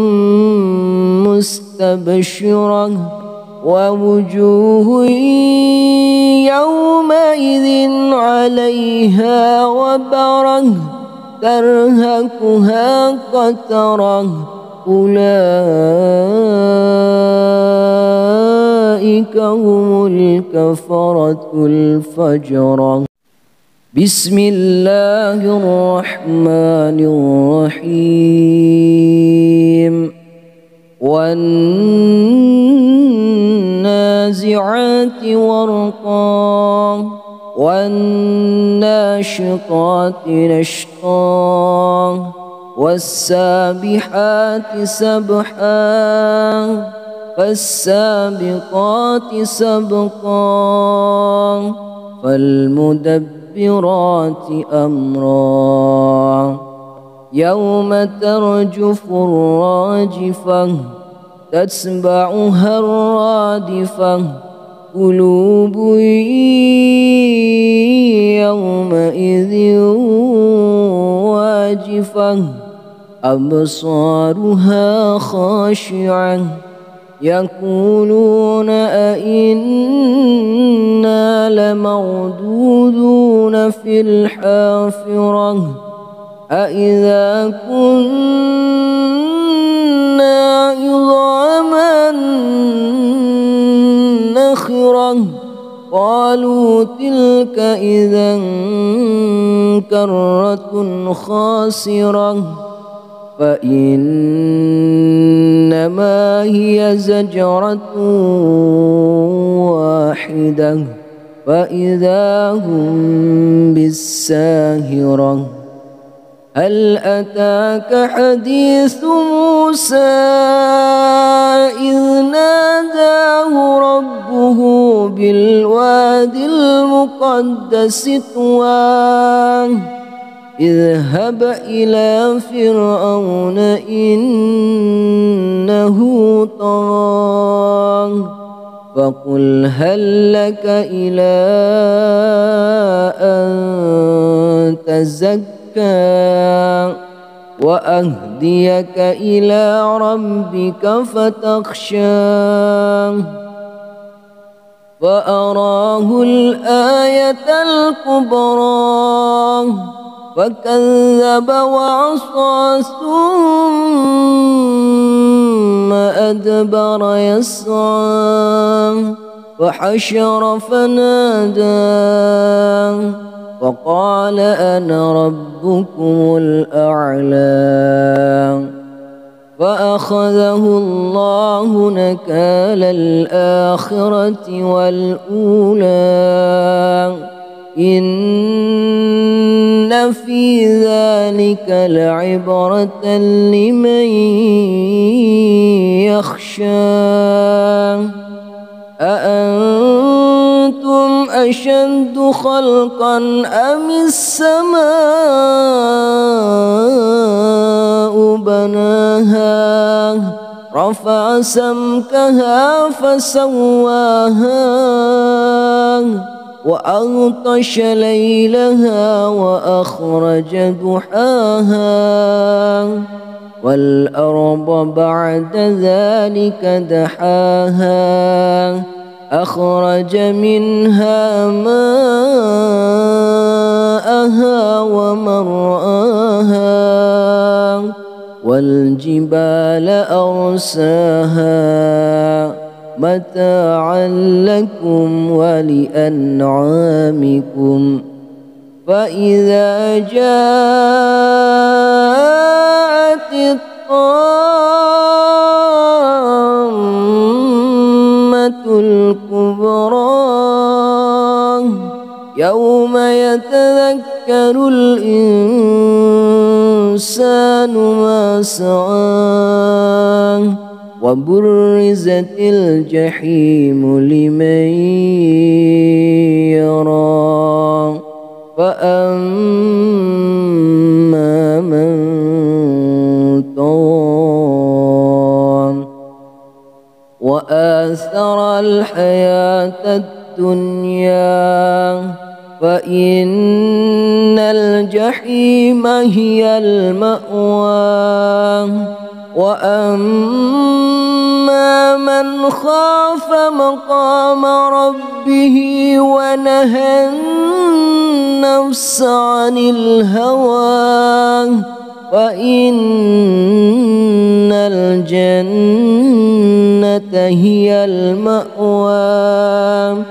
S1: مستبشرة ووجوه يومئذ عليها غبرة ترهقها قترة أولئك هم الكفرة الفجرة بسم الله الرحمن الرحيم والنازعات غرقا والناشطات نشطا والسابحات سبحا فالسابقات سبقا فالمدبرات أمرا يوم ترجف الراجفة تتبعها الرادفة قلوب يومئذ واجفة أبصارها خاشعة يقولون أئنا لمردودون في الحافرة أئذا كنا عظاما نخرة قالوا تلك إذا كرة خاسرة فإنما هي زجرة واحدة فإذا هم بالساهرة هل أتاك حديث موسى إذ ناداه ربه بالوادي المقدس طوى اذهب إلى فرعون إنه طغى فقل هل لك إلى أن تزكى وأهديك إلى ربك فتخشى فأراه الآية الكبرى فكذب وعصى ثم أدبر يسعى فحشر فنادى فقال أنا ربكم الأعلى فأخذه الله نكال الآخرة والأولى إن في ذلك لعبرة لمن يخشى أأنتم أشد خلقا أم السماء بناها رفع سمكها فسواها وأغطش ليلها وأخرج ضحاها والأرض بعد ذلك دحاها أخرج منها ماءها ومرعاها والجبال أرساها متاعا لكم ولأنعامكم فإذا جاءت الطامة الكبرى يوم يتذكر الإنسان ما سعى وبرزت الجحيم لمن يرى فأما من طغى وآثر الحياة الدنيا فإن الجحيم هي المأوى وأما من خاف مقام ربه ونهى النفس عن الهوى فإن الجنة هي المأوى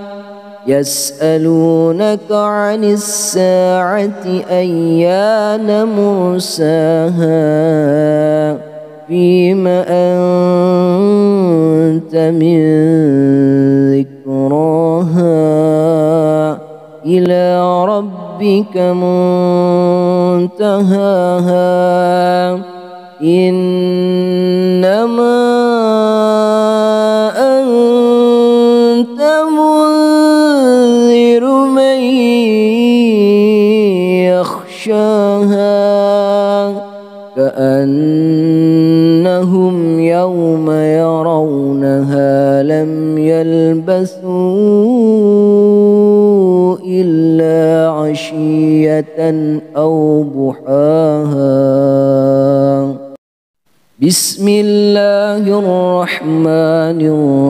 S1: يسألونك عن الساعة أيان مرساها فيما أنت من ذكراها إلى ربك منتهاها إنما أنت منذر من يخشاها كأنهم يوم يرونها لم يلبثوا إلا عشية أو ضحاها بسم الله الرحمن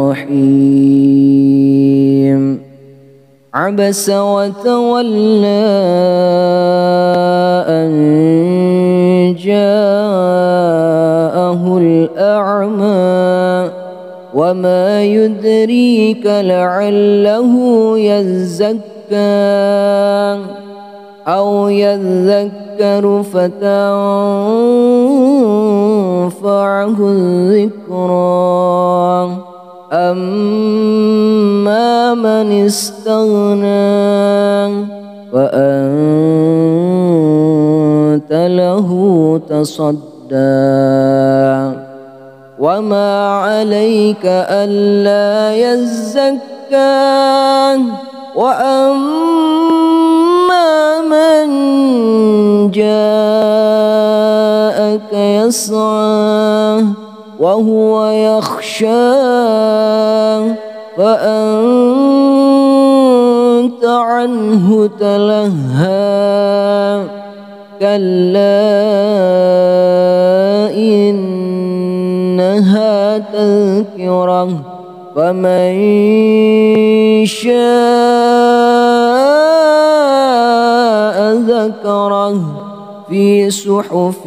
S1: الرحيم عبس وتولى أن جاءه الأعمى وما يدريك لعله يزكى أو يذكر فتنفعه الذكرى أما من استغنى فأنت له تصدى وما عليك ألا يزكى وأما من جاءك يسعى وهو يخشى فأنت عنه تلهى كلا إنها تذكرة فمن شاء ذكره في صحف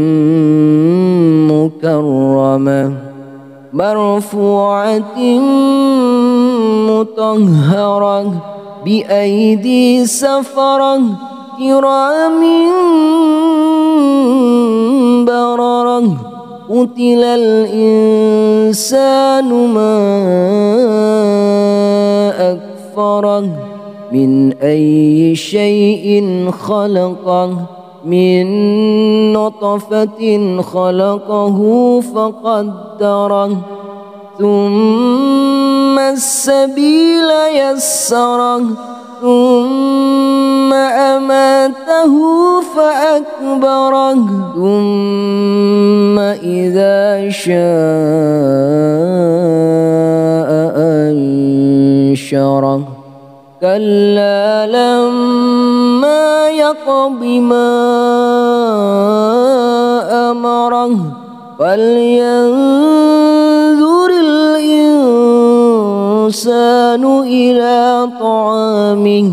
S1: مكرمة مرفوعة مطهرة بأيدي سفرة كرام بررة قتل الإنسان ما أكفره من أي شيء خلقه من نطفة خلقه فقدره ثم السبيل يسره ثم أماته فأكبره ثم إذا شاء أنشره كلا لما يقض ما أمره فلينظر الإنسان إلى طعامه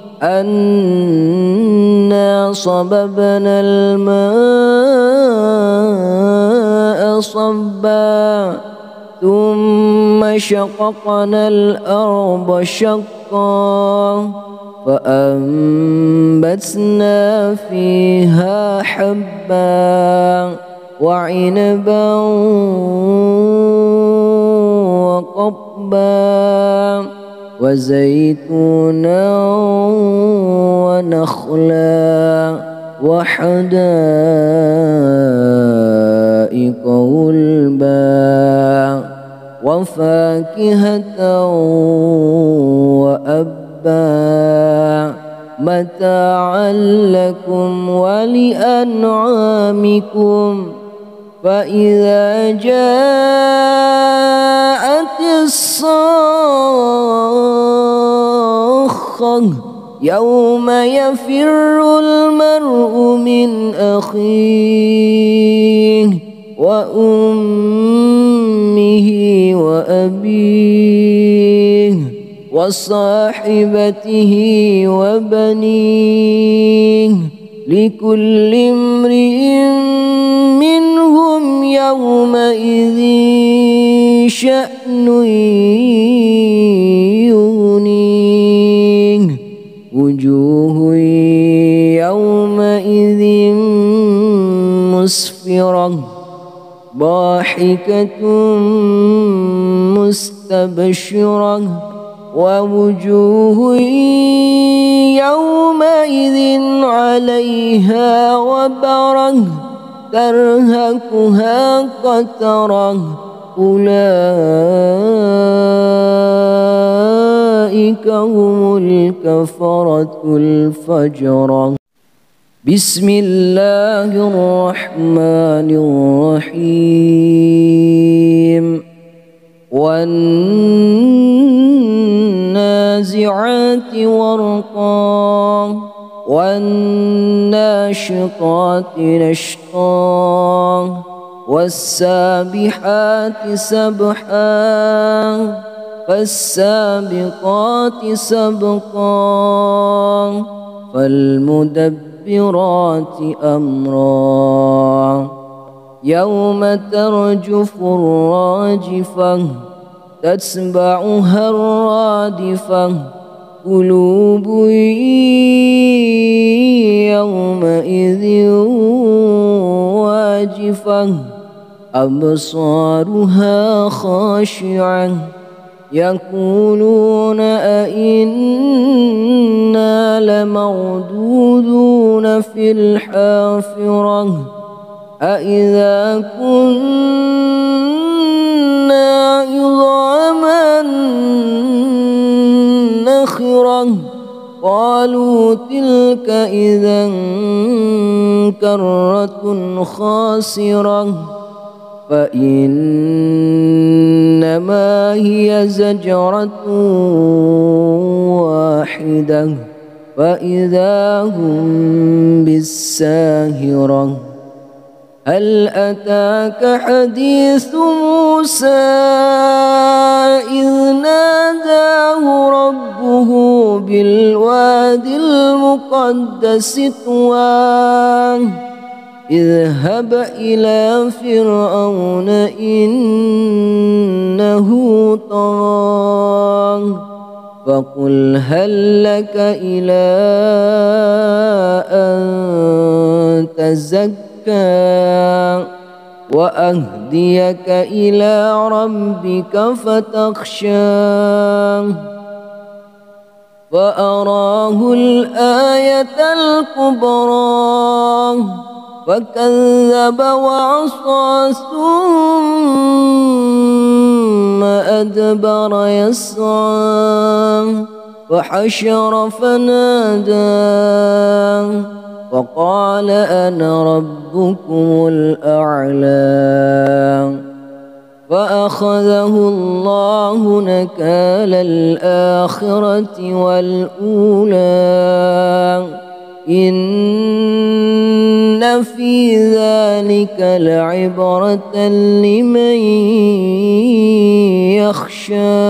S1: أنا صببنا الماء صبا ثم شققنا الأرض شقا فأنبتنا فيها حبا وعنبا وقضبا وزيتونا ونخلا وحدائق غلبا وفاكهة وأبا متاعا لكم ولأنعامكم فإذا جاءت الصاخة يوم يفر المرء من أخيه وأمه وأبيه وصاحبته وبنيه لكل امرئ منهم يومئذ شأن يغنيه وجوه يومئذ مسفرة ضاحكة مستبشرة ووجوه يومئذ عليها غبرة ترهقها قترة أولئك هم الكفرة الفجرة بسم الله الرحمن الرحيم والنازعات غرقا والناشطات نشطا والسابحات سبحا فالسابقات سبقا فالمدبرات أمرا يوم ترجف الراجفة تتبعها الرادفة قلوب يومئذ واجفة أبصارها خاشعة يقولون أئنا لمردودون في الحافرة أئذا كنا عظاما نخرة قالوا تلك إذا كرة خاسرة فإنما هي زجرة واحدة فإذا هم بالساهرة هل أتاك حديث موسى إذ ناداه ربه بالواد المقدس طوى اذهب إلى فرعون إنه طغى فقل هل لك إلى أن تزكى وأهديك إلى ربك فتخشى فأراه الآية الكبرى فكذب وعصى ثم أدبر يسعى فحشر فنادى وقال أنا ربكم الأعلى فأخذه الله نكال الآخرة والأولى إن في ذلك لعبرة لمن يخشى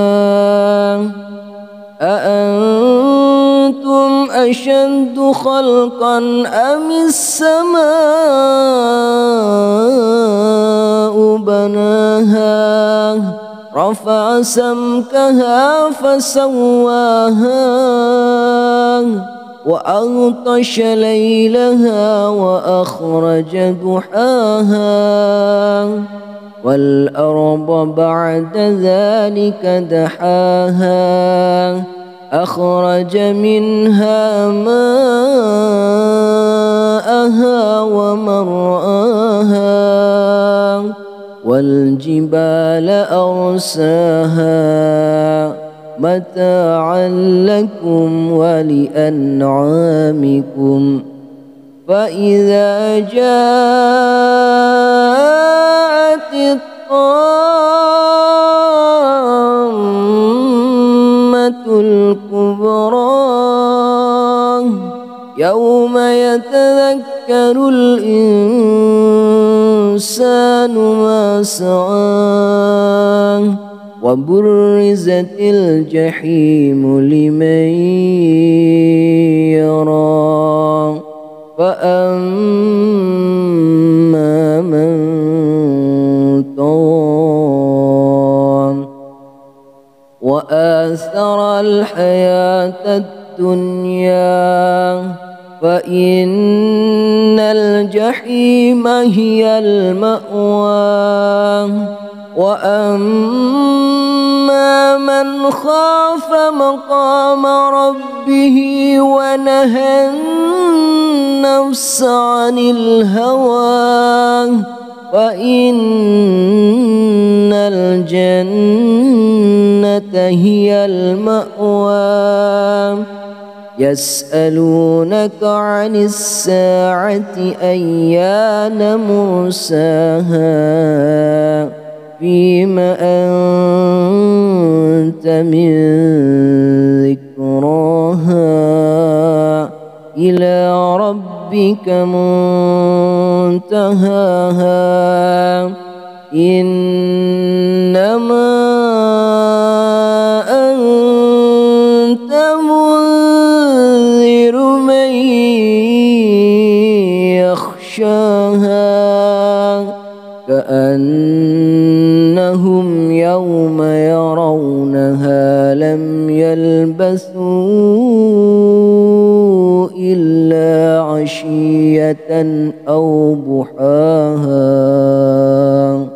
S1: أأنتم أشد خلقا أم السماء بناها رفع سمكها فسواها وأغطش ليلها وأخرج ضحاها والأرض بعد ذلك دحاها أخرج منها ماءها ومرعاها والجبال أرساها متاعا لكم ولأنعامكم فإذا جاءت الطامة الكبرى يوم يتذكر الإنسان ما سعى وبرزت الجحيم لمن يرى فأما من طغى وآثر الحياة الدنيا فإن الجحيم هي المأوى وأما من خاف مقام ربه ونهى النفس عن الهوى فإن الجنة هي المأوى يسألونك عن الساعة أيان مرساها فيم أنت من ذكراها إلى ربك منتهاها إنما أنت منذر من يخشاها كأنهم يوم يرونها لم يلبثوا إلا عشية أو ضحاها